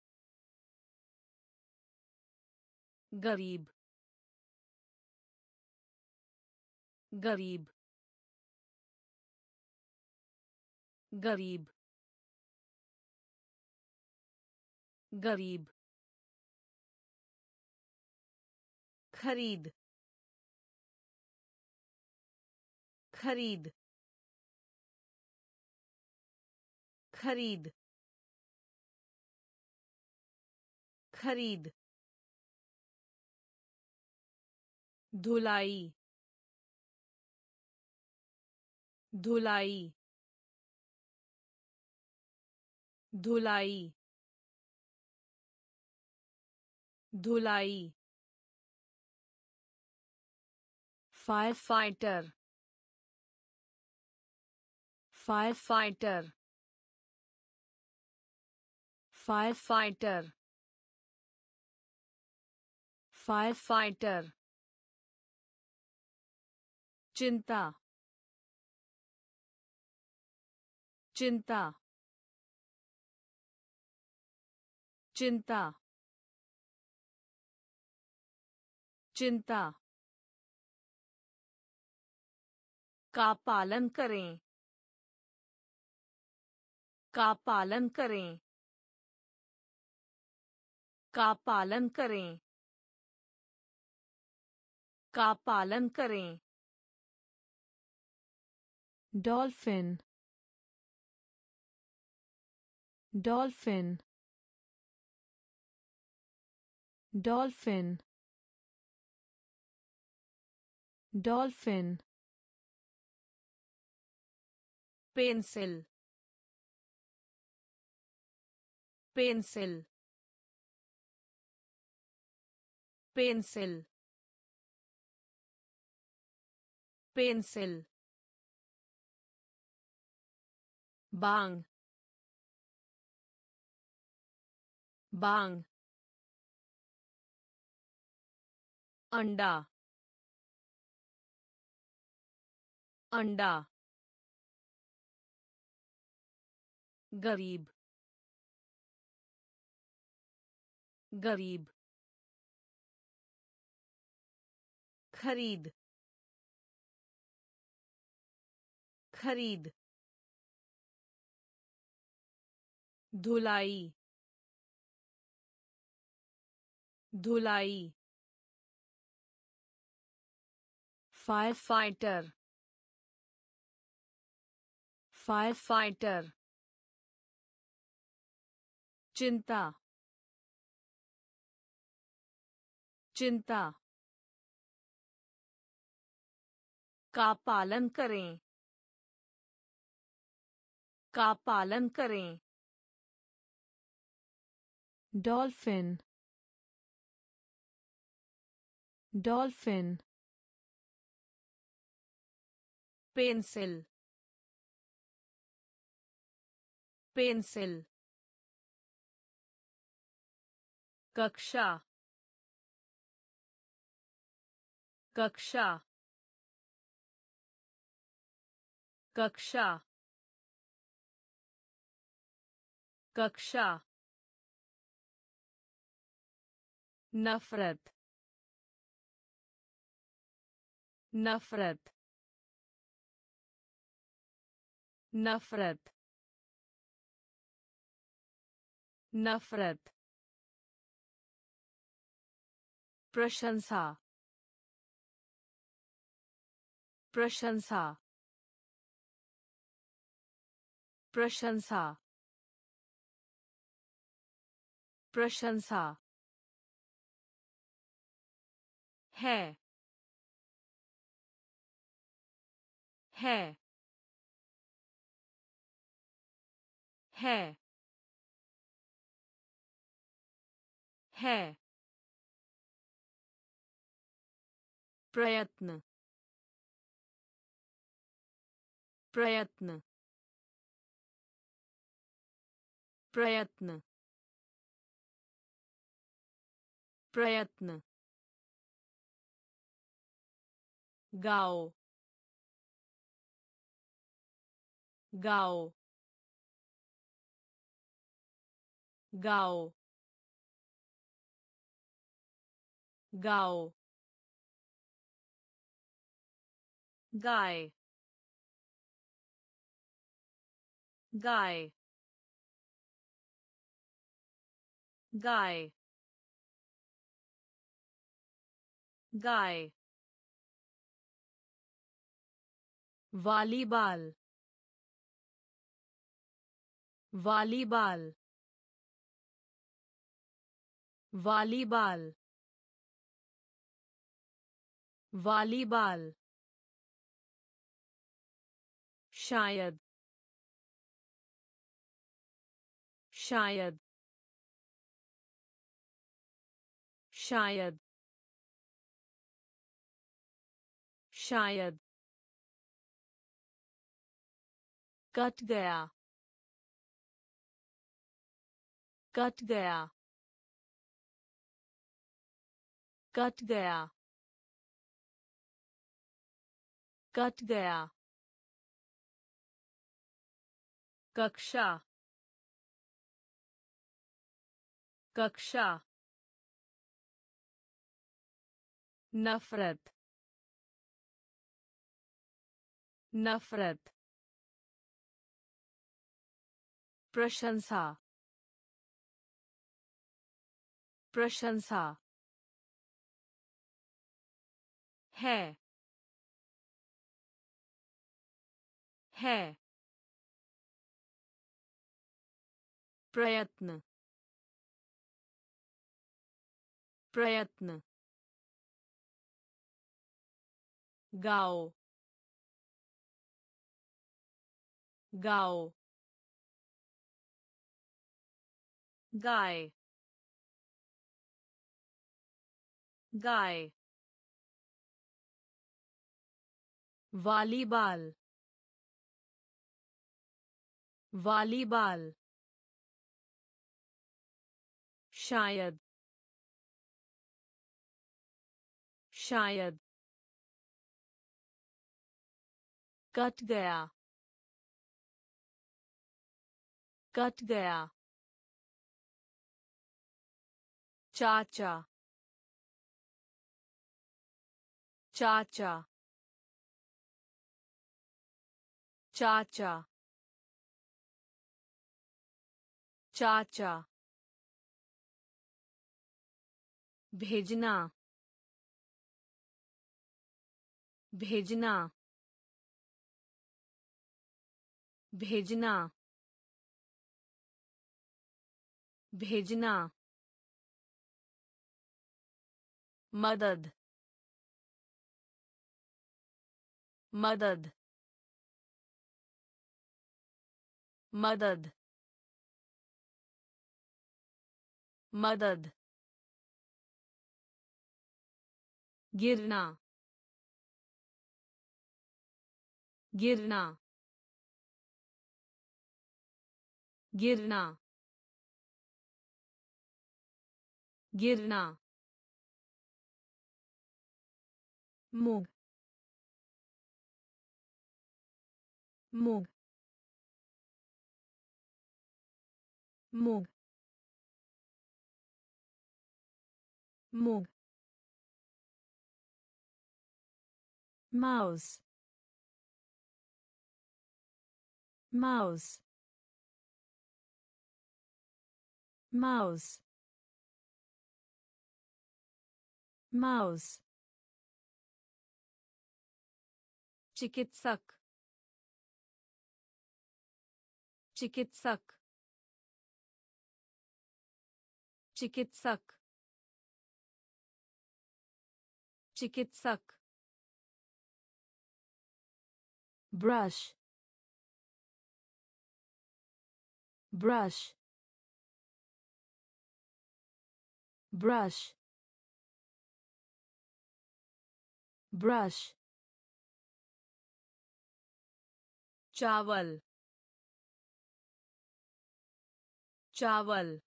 गरीब गरीब गरीब गरीब खरीद खरीद खरीद खरीद धुलाई धुलाई धुलाई धुलाई firefighter firefighter firefighter firefighter चिंता चिंता चिंता चिंता का पालन करें का पालन करें का पालन करें का पालन करें dolphin dolphin dolphin dolphin pencil pencil pencil pencil बांग बांग अंडा अंडा गरीब गरीब खरीद खरीद धुलाई धुलाई फायर फाइटर फायर फाइटर चिंता चिंता का पालन करें का पालन करें डॉल्फिन डॉल्फिन पेंसिल पेंसिल कक्षा कक्षा कक्षा कक्षा नफरत नफरत नफरत नफरत प्रशंसा प्रशंसा प्रशंसा प्रशंसा है है है है प्रयत्न प्रयत्न प्रयत्न प्रयत्न गाओ गाओ गाओ गाओ गाय गाय गाय गाय वॉलीबॉल वॉलीबॉल वॉलीबॉल वॉलीबॉल शायद शायद शायद शायद कट गया कट गया कट गया कट गया कक्षा कक्षा नफरत नफरत प्रशंसा प्रशंसा है है प्रयत्न प्रयत्न गाओ गाओ गाय गाय वॉलीबॉल वॉलीबॉल शायद शायद कट गया कट गया चाचा चाचा चाचा चाचा भेजना भेजना भेजना भेजना मदद मदद मदद मदद गिरना गिरना गिरना गिरना मूग मूग मूग मूग mouse mouse mouse mouse चिकित्सक चिकित्सक चिकित्सक चिकित्सक brush brush brush brush चावल चावल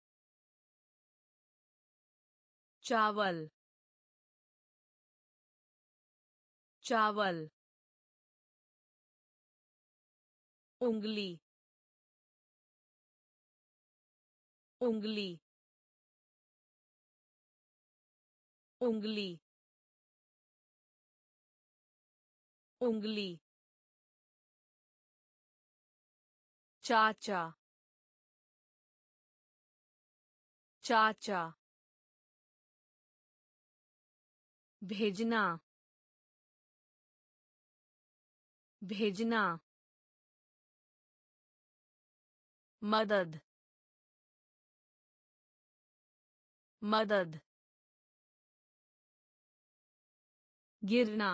चावल चावल उंगली उंगली उंगली उंगली चाचा चाचा भेजना भेजना मदद मदद गिरना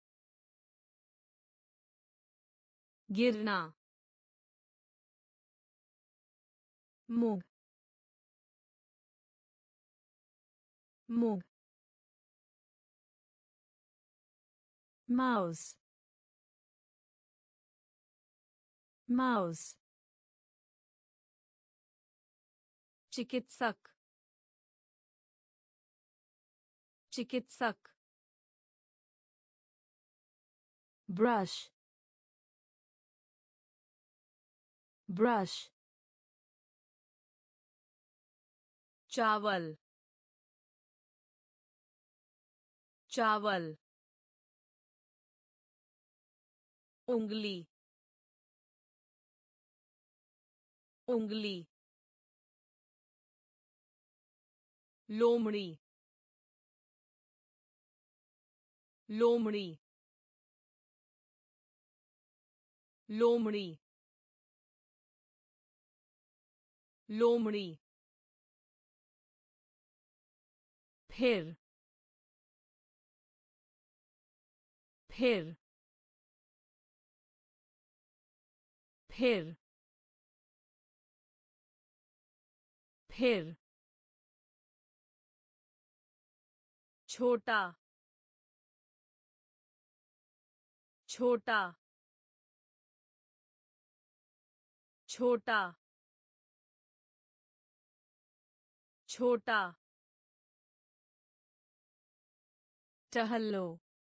गिरना मूग मूग mouse mouse चिकित्सक चिकित्सक brush brush चावल चावल उंगली उंगली लोमड़ी लोमड़ी लोमड़ी लोमड़ी फिर फिर फिर फिर छोटा छोटा छोटा छोटा टहलो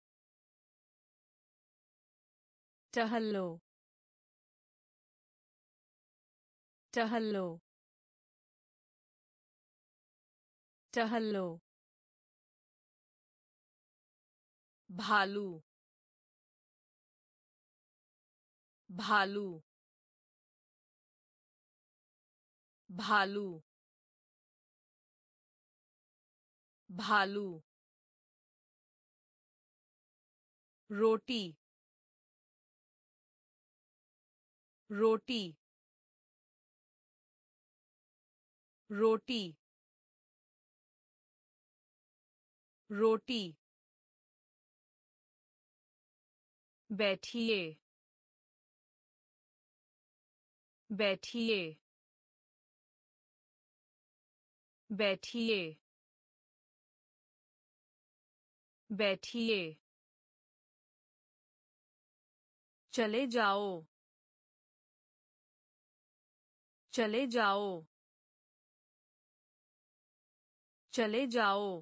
टहलो टहलो टहलो भालू भालू भालू भालू रोटी रोटी रोटी रोटी बैठिए बैठिए बैठिए बैठिए चले जाओ चले जाओ चले जाओ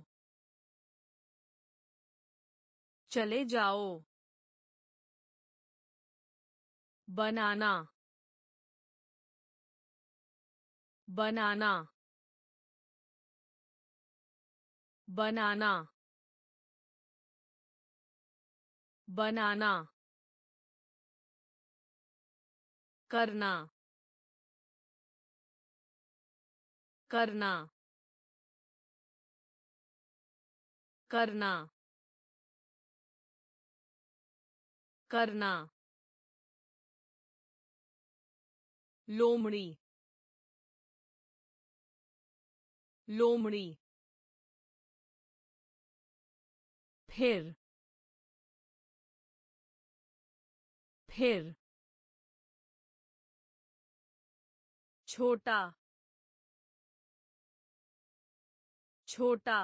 चले जाओ बनाना बनाना बनाना बनाना करना करना करना करना लोमड़ी लोमड़ी फिर फिर छोटा छोटा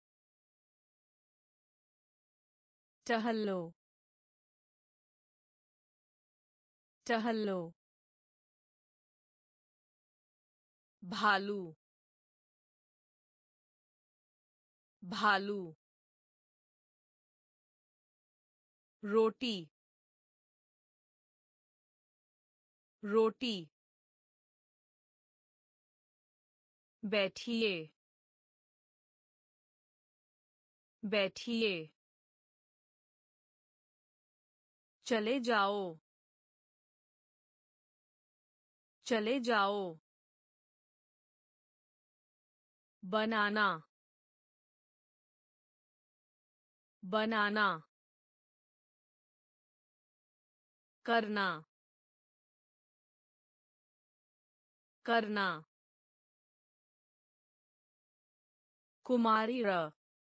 टहलो टहलो भालू भालू रोटी रोटी बैठिए बैठिए चले जाओ चले जाओ बनाना बनाना करना करना कुमारी र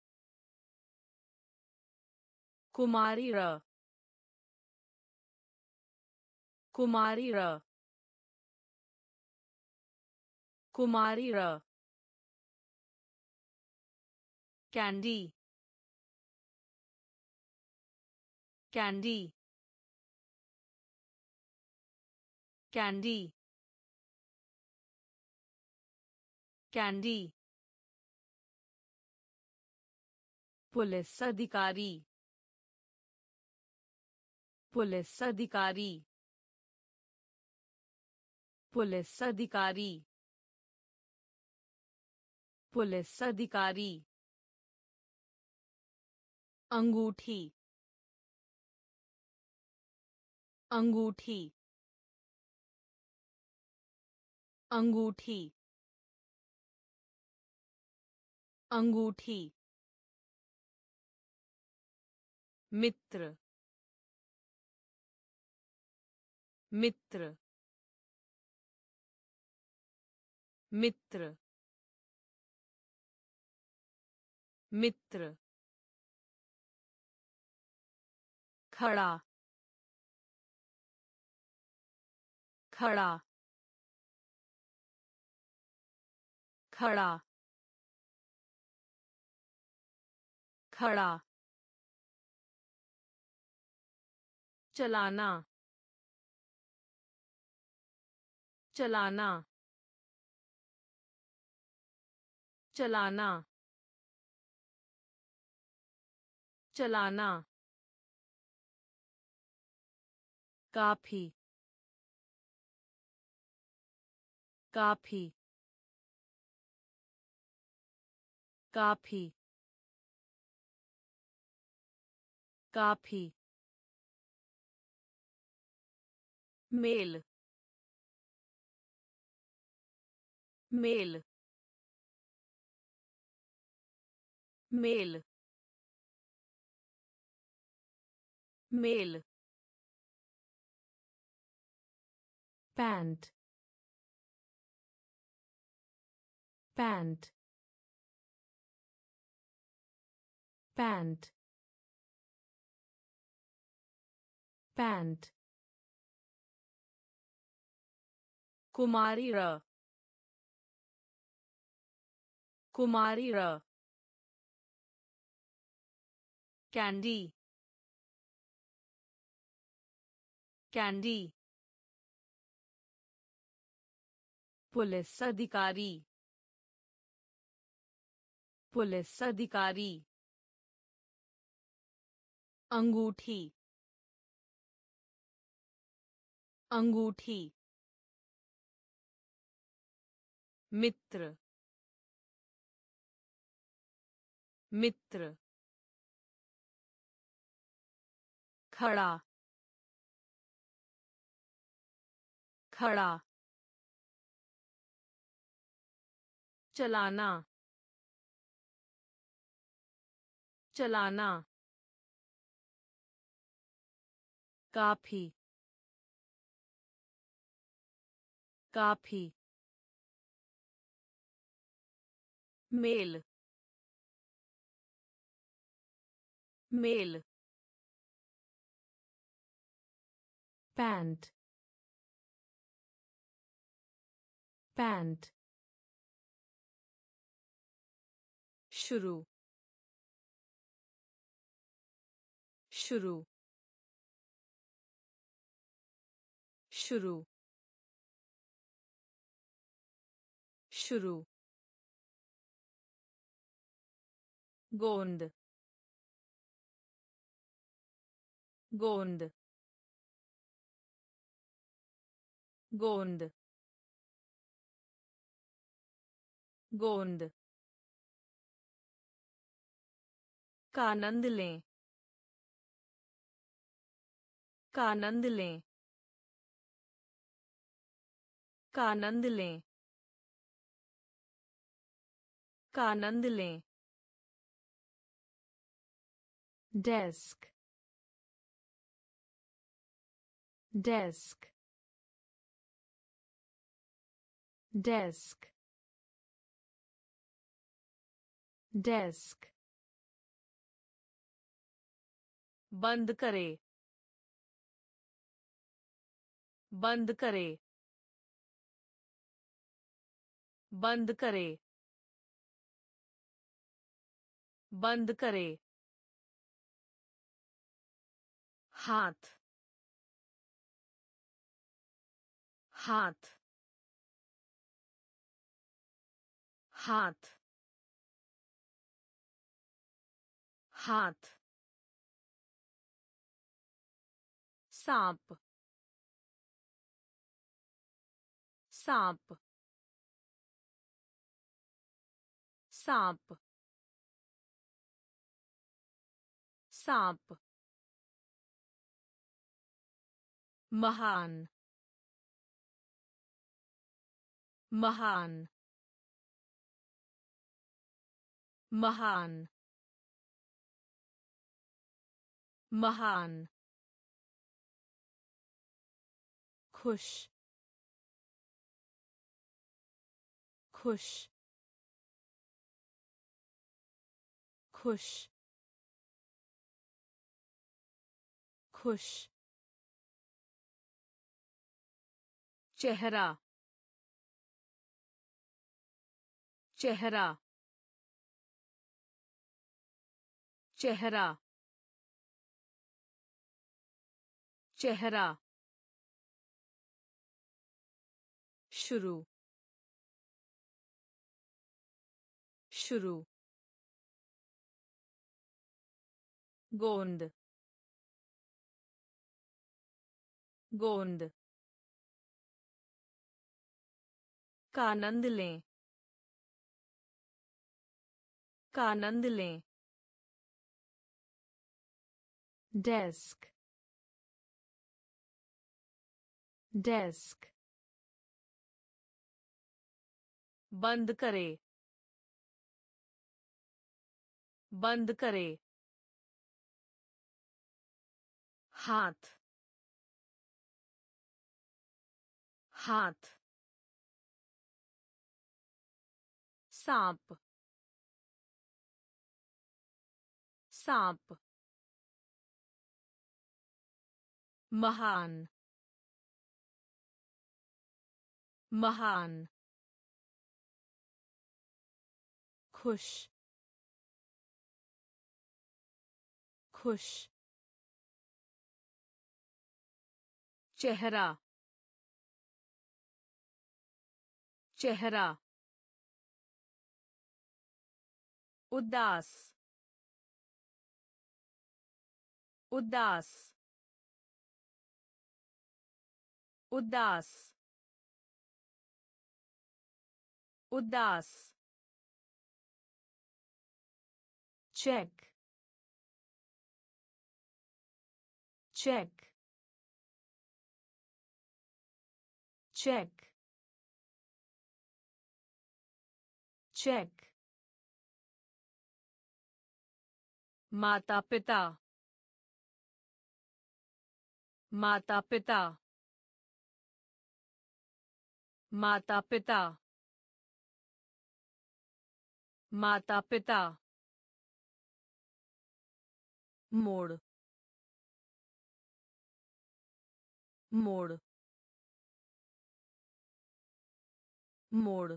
कुमारी र कुमारी र कुमारी र candy candy candy candy police अधिकारी पुलिस अधिकारी पुलिस अधिकारी पुलिस अधिकारी अंगूठी अंगूठी अंगूठी अंगूठी मित्र मित्र मित्र मित्र खड़ा खड़ा खड़ा खड़ा चलाना चलाना चलाना चलाना काफी काफी काफी काफी मेल मेल मेल मेल पैंट पैंट पैंट पैंट कुमारी र कुमारी र कैंडी कैंडी पुलिस अधिकारी पुलिस अधिकारी अंगूठी अंगूठी मित्र मित्र खड़ा खड़ा चलाना चलाना काफी काफी मेल मेल पैंट पैंट शुरू शुरू शुरू शुरू गोंद गोंद गोंद गोंद का आनंद लें का आनंद लें का आनंद लें का आनंद लें डेस्क डेस्क डेस्क डेस्क बंद करे बंद करे बंद करे बंद करे हाथ हाथ हाथ हाथ सांप सांप सांप सांप महान महान महान महान खुश खुश खुश खुश चेहरा चेहरा चेहरा चेहरा शुरू शुरू गोंद गोंद का आनंद लें का आनंद लें डेस्क डेस्क बंद करे बंद करे हाथ हाथ सांप सांप महान महान खुश खुश चेहरा चेहरा उदास उदास उदास उदास check check check check माता पिता माता पिता माता पिता माता पिता मोड़ मोड़ मोड़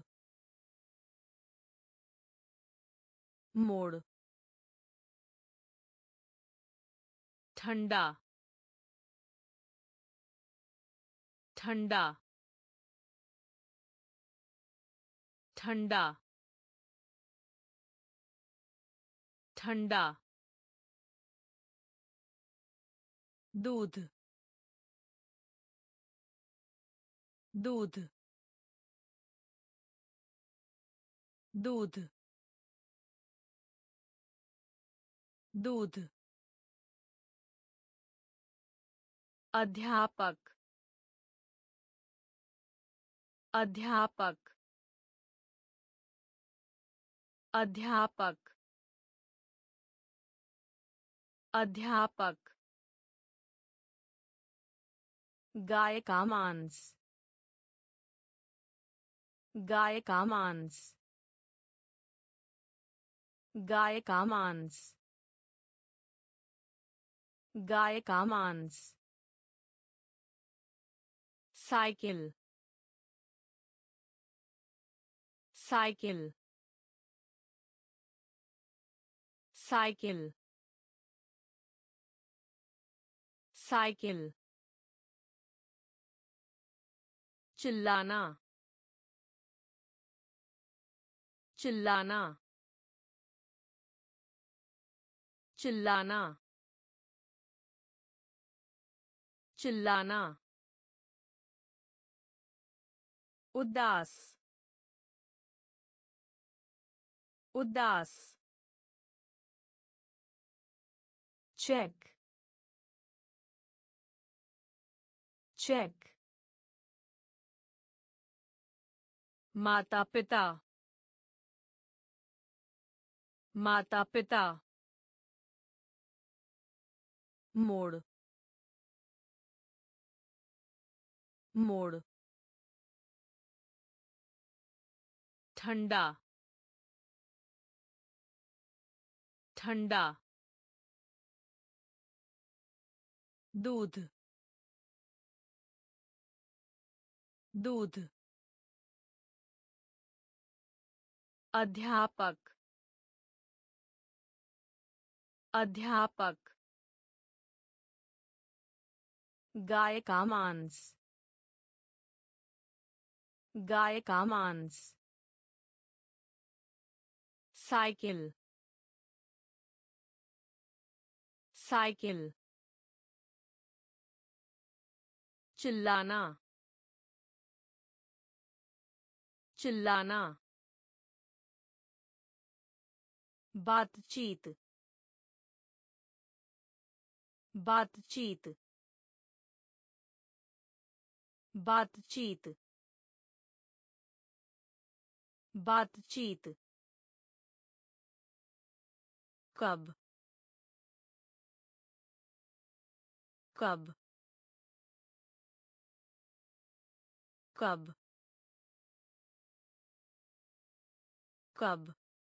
मोड़ ठंडा ठंडा ठंडा ठंडा दूध दूध दूध दूध अध्यापक अध्यापक अध्यापक अध्यापक गाय का मांस गाय का मांस गाय का मांस गाय का मांस साइकिल साइकिल साइकिल साइकिल चिल्लाना चिल्लाना चिल्लाना चिल्लाना उदास उदास check check माता पिता माता पिता मोड़ मोड़ ठंडा ठंडा दूध दूध अध्यापक अध्यापक गाय का मांस गाय का मांस साइकिल साइकिल चिल्लाना चिल्लाना बातचीत बातचीत बातचीत बातचीत कब कब कब कब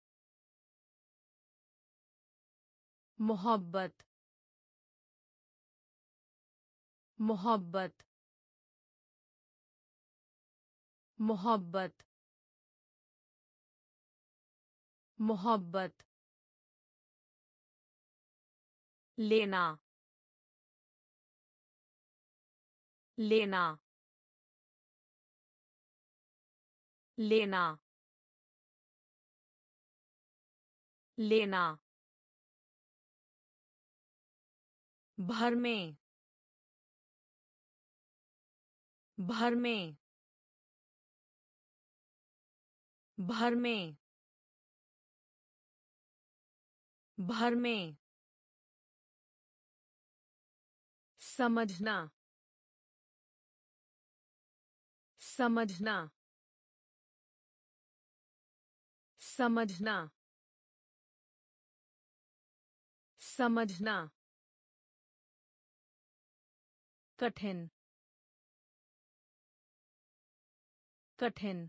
मोहब्बत मोहब्बत मोहब्बत मोहब्बत लेना लेना लेना लेना भर में भर में भर में भर में समझना समझना समझना समझना कठिन कठिन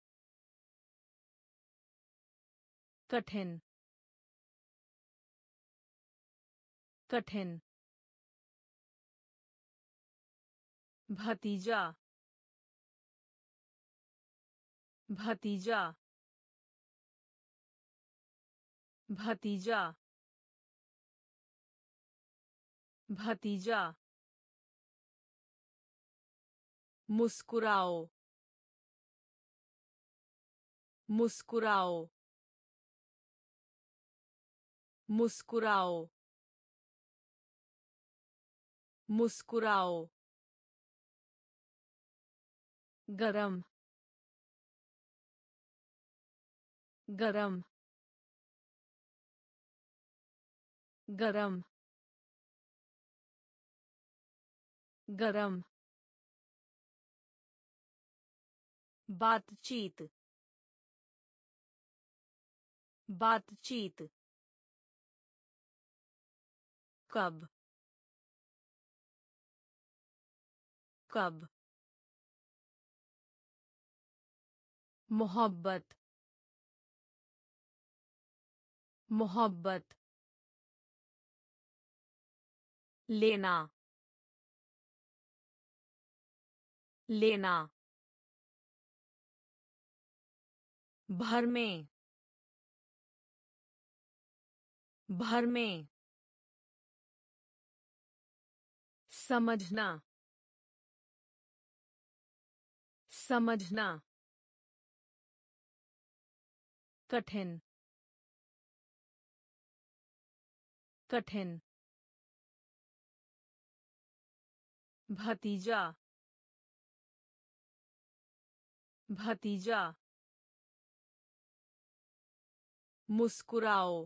कठिन कठिन भतीजा भतीजा भतीजा भतीजा मुस्कुराओ मुस्कुराओ मुस्कुराओ मुस्कुराओ गरम गरम गरम गरम बातचीत बातचीत कब कब मोहब्बत मोहब्बत लेना लेना भर में भर में समझना समझना कठिन कठिन भतीजा भतीजा मुस्कुराओ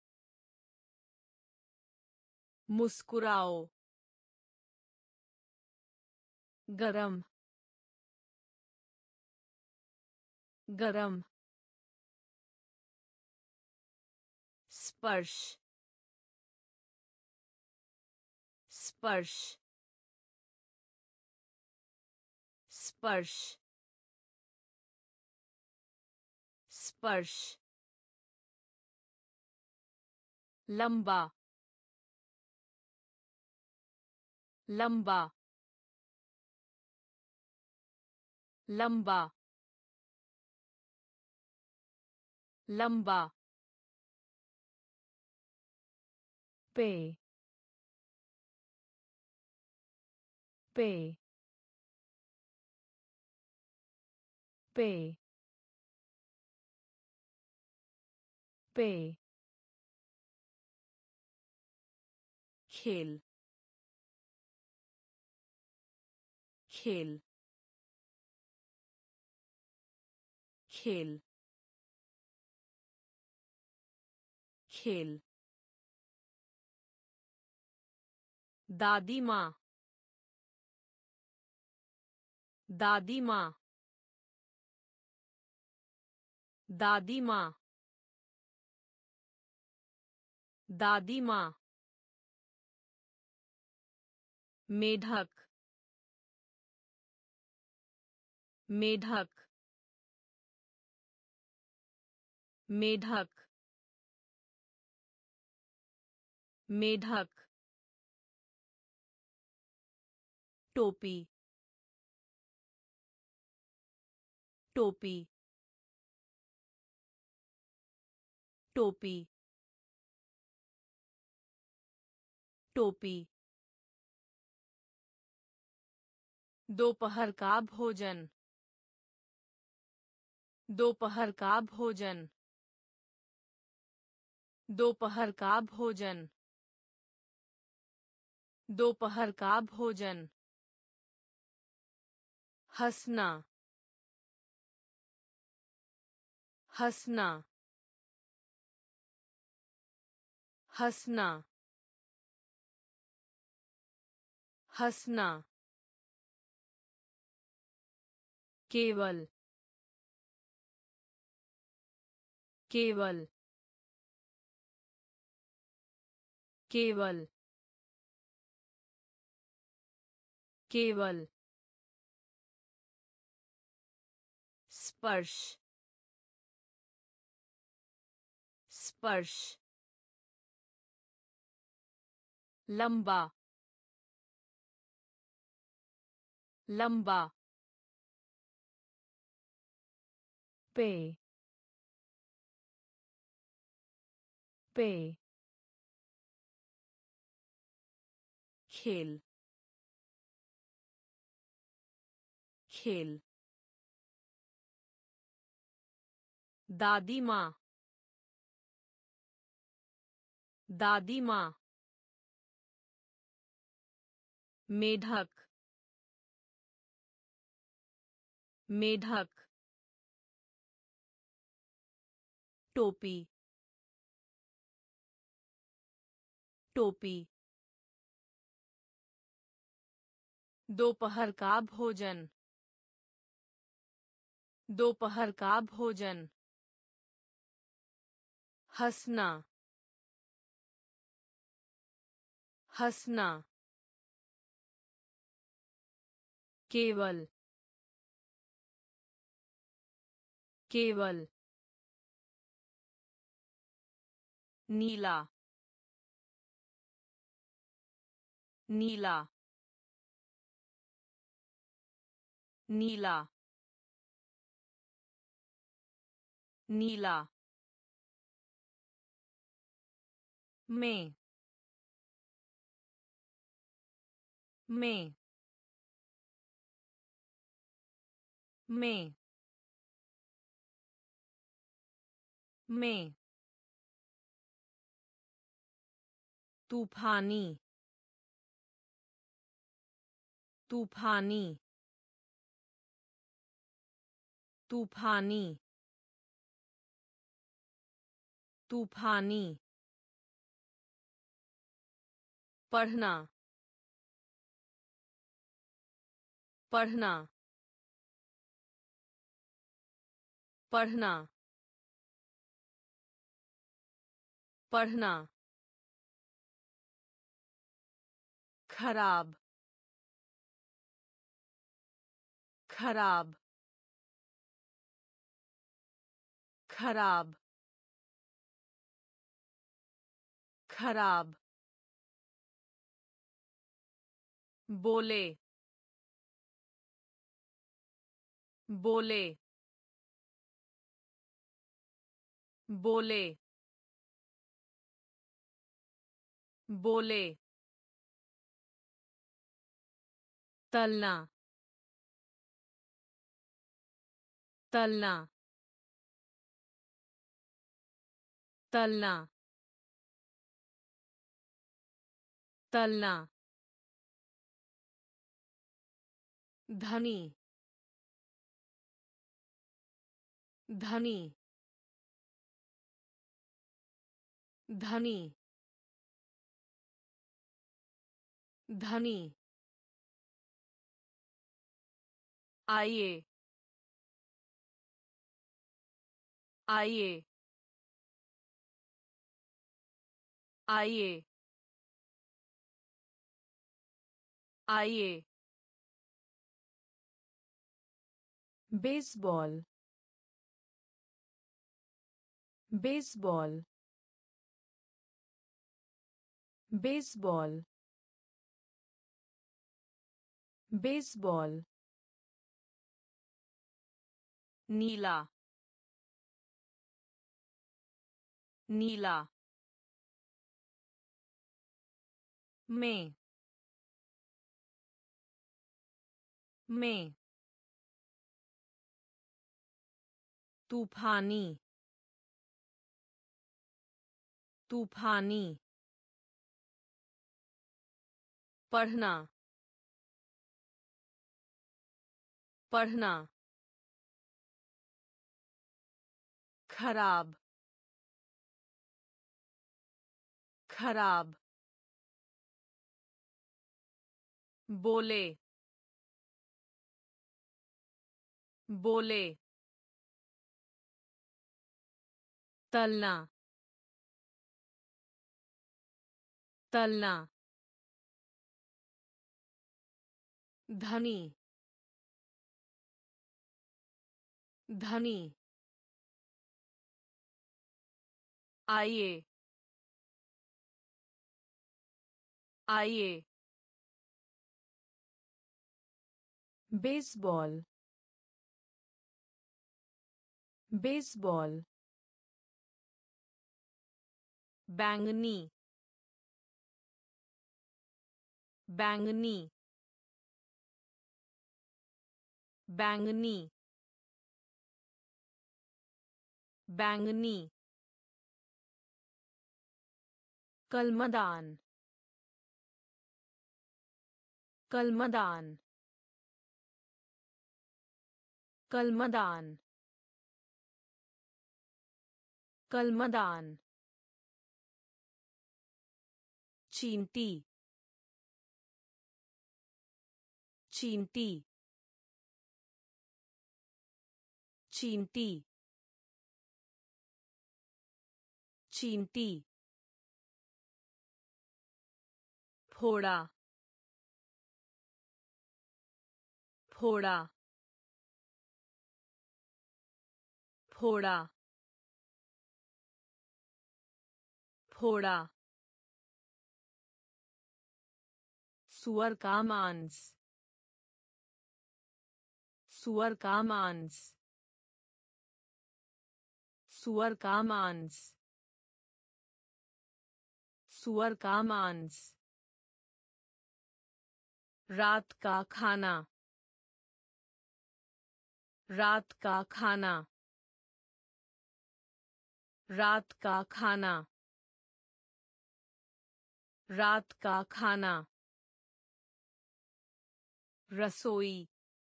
मुस्कुराओ गरम गरम स्पर्श स्पर्श स्पर्श स्पर्श लंबा लंबा लंबा लंबा पे पे पे पे खेल खेल खेल खेल दादी माँ दादी माँ दादी माँ दादी माँ मेढक मेढक मेढक मेढक टोपी टोपी टोपी टोपी दोपहर का भोजन दोपहर का भोजन दोपहर का भोजन दोपहर का भोजन हंसना हंसना हंसना हंसना केवल केवल केवल केवल स्पर्श स्पर्श लंबा लंबा पे पे खेल खेल दादी माँ दादी माँ मेढक मेढक टोपी टोपी दोपहर का भोजन दोपहर का भोजन हंसना हंसना केवल केवल नीला नीला नीला नीला में में में में तूफानी तूफानी तूफानी तूफानी पढ़ना पढ़ना पढ़ना पढ़ना खराब खराब खराब खराब बोले बोले बोले बोले तलना तलना तलना तलना धनी धनी धनी धनी आइए आइए आइए आइए बेसबॉल बेसबॉल बेसबॉल बेसबॉल नीला नीला में में तूफानी तूफानी पढ़ना पढ़ना खराब खराब बोले बोले तलना तलना धनी धनी आइए आइए बेसबॉल बेसबॉल बैंगनी बैंगनी बैंगनी बैंगनी कलमदान कलमदान कलमदान कलमदान चींटी चींटी चींटी चींटी फोड़ा फोड़ा फोड़ा फोड़ा सुअर का मांस सुअर का मांस सुअर का मांस सुअर का मांस रात का खाना रात का खाना रात का खाना रात का खाना रसोई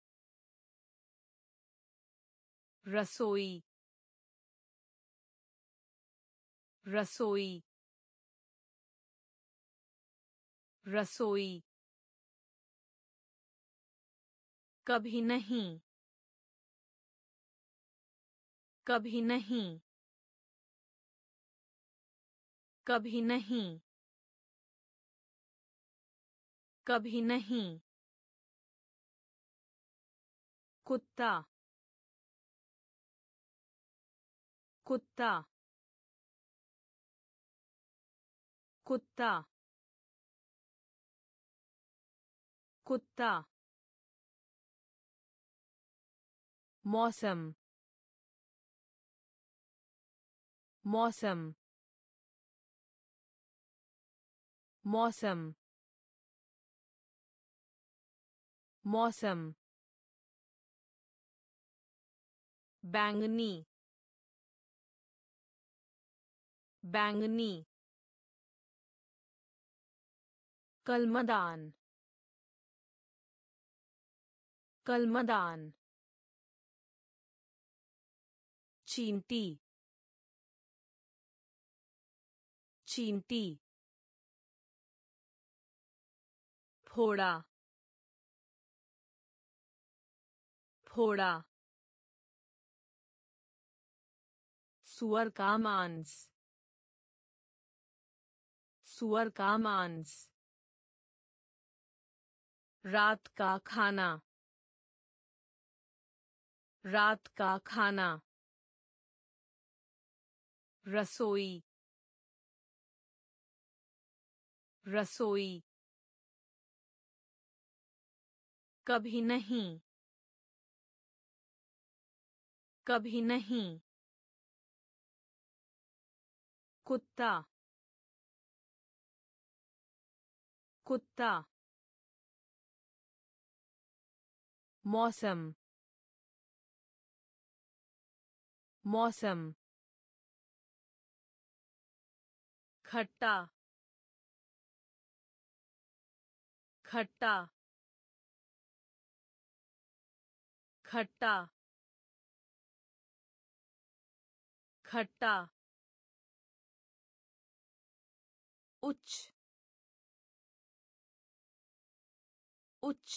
रसोई रसोई रसोई कभी नहीं कभी नहीं कभी नहीं कभी नहीं कुत्ता कुत्ता कुत्ता कुत्ता मौसम मौसम मौसम मौसम बैंगनी बैंगनी कलमदान कलमदान चींटी चींटी फोड़ा फोड़ा सुअर का मांस सुअर का मांस रात का खाना रात का खाना रसोई रसोई कभी नहीं कभी नहीं कुत्ता कुत्ता मौसम मौसम खट्टा खट्टा खट्टा खट्टा उच्च उच्च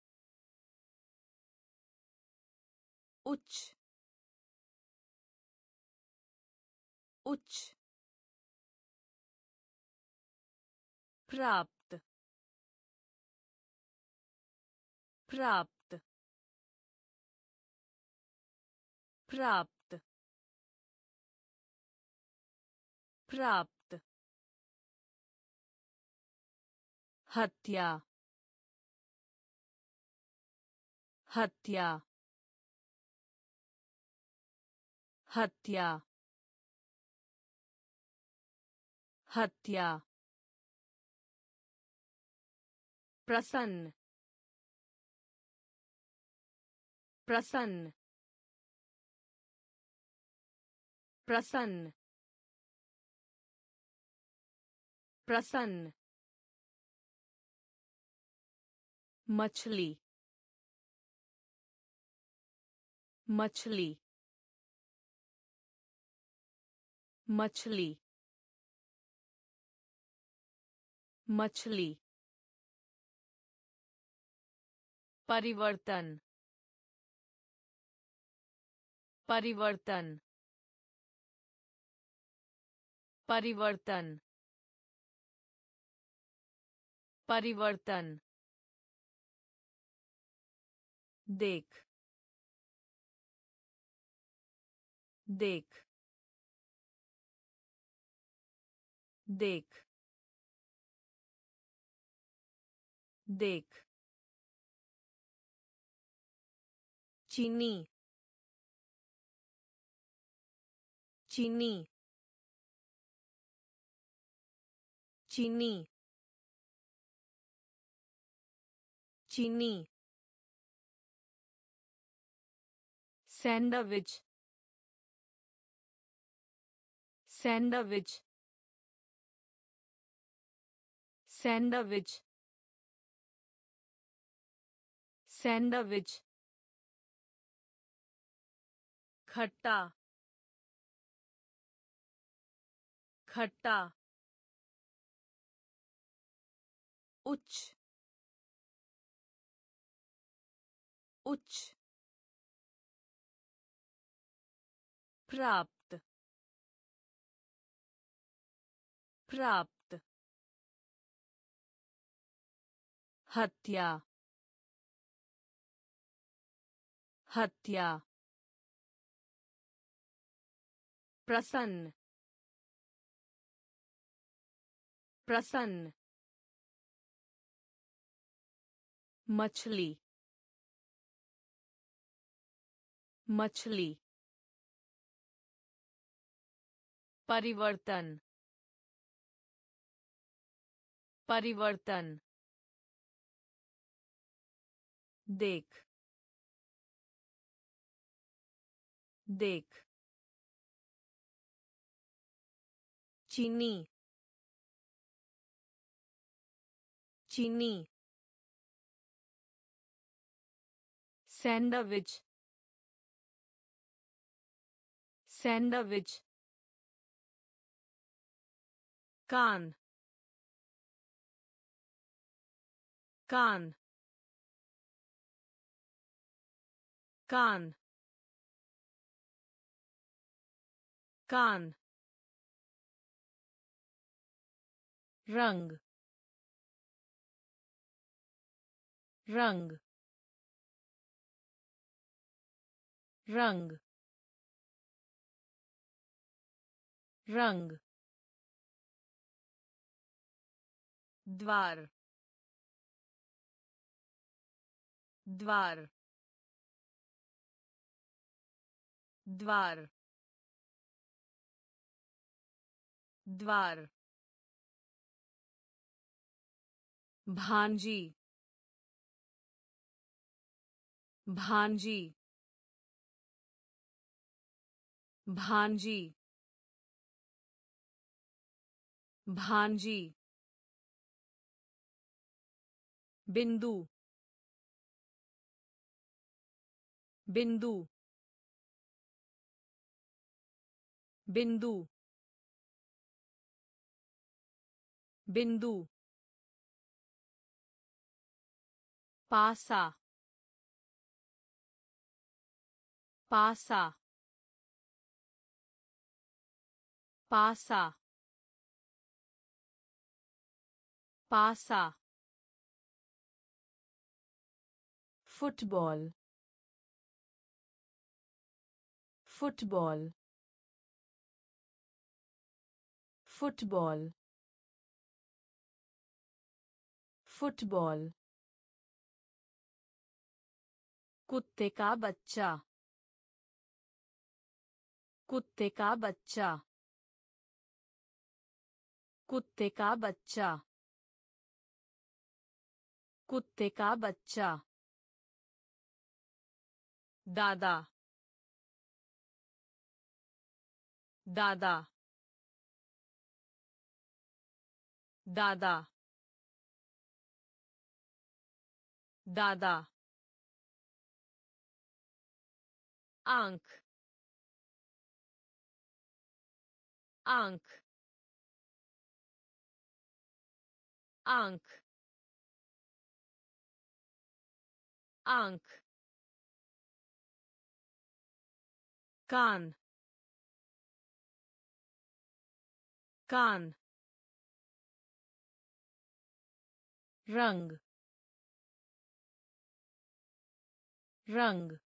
उच्च उच्च प्राप्त प्राप्त प्राप्त प्राप्त हत्या हत्या हत्या हत्या प्रसन्न प्रसन्न प्रसन्न प्रसन्न मछली मछली मछली मछली परिवर्तन परिवर्तन परिवर्तन परिवर्तन देख देख देख देख चीनी चीनी चीनी चीनी सैंडविच सैंडविच सैंडविच सैंडविच खट्टा खट्टा उच्च उच्च प्राप्त प्राप्त हत्या हत्या प्रसन्न प्रसन्न मछली मछली परिवर्तन परिवर्तन देख देख चीनी चीनी सैंडविच सैंडविच कान कान कान कान रंग रंग रंग रंग द्वार द्वार द्वार द्वार भांजी भांजी भांजी भांजी बिंदु बिंदु बिंदु बिंदु पासा पासा पासा पासा फुटबॉल फुटबॉल फुटबॉल फुटबॉल कुत्ते का बच्चा कुत्ते का बच्चा कुत्ते का बच्चा कुत्ते का बच्चा दादा दादा दादा दादा आंख आंख आंख आंख कान कान रंग रंग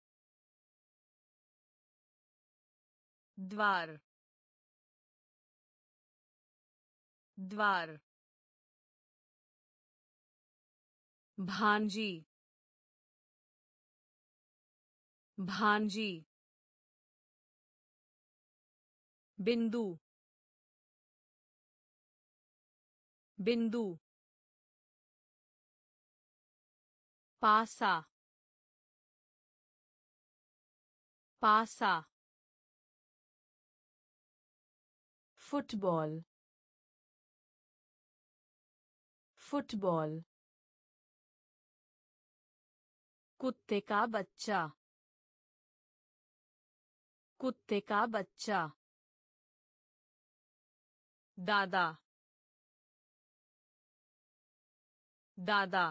द्वार द्वार भांजी भांजी बिंदु बिंदु पासा पासा फुटबॉल फुटबॉल कुत्ते का बच्चा कुत्ते का बच्चा दादा दादा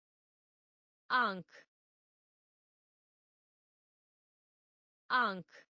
आंख आंख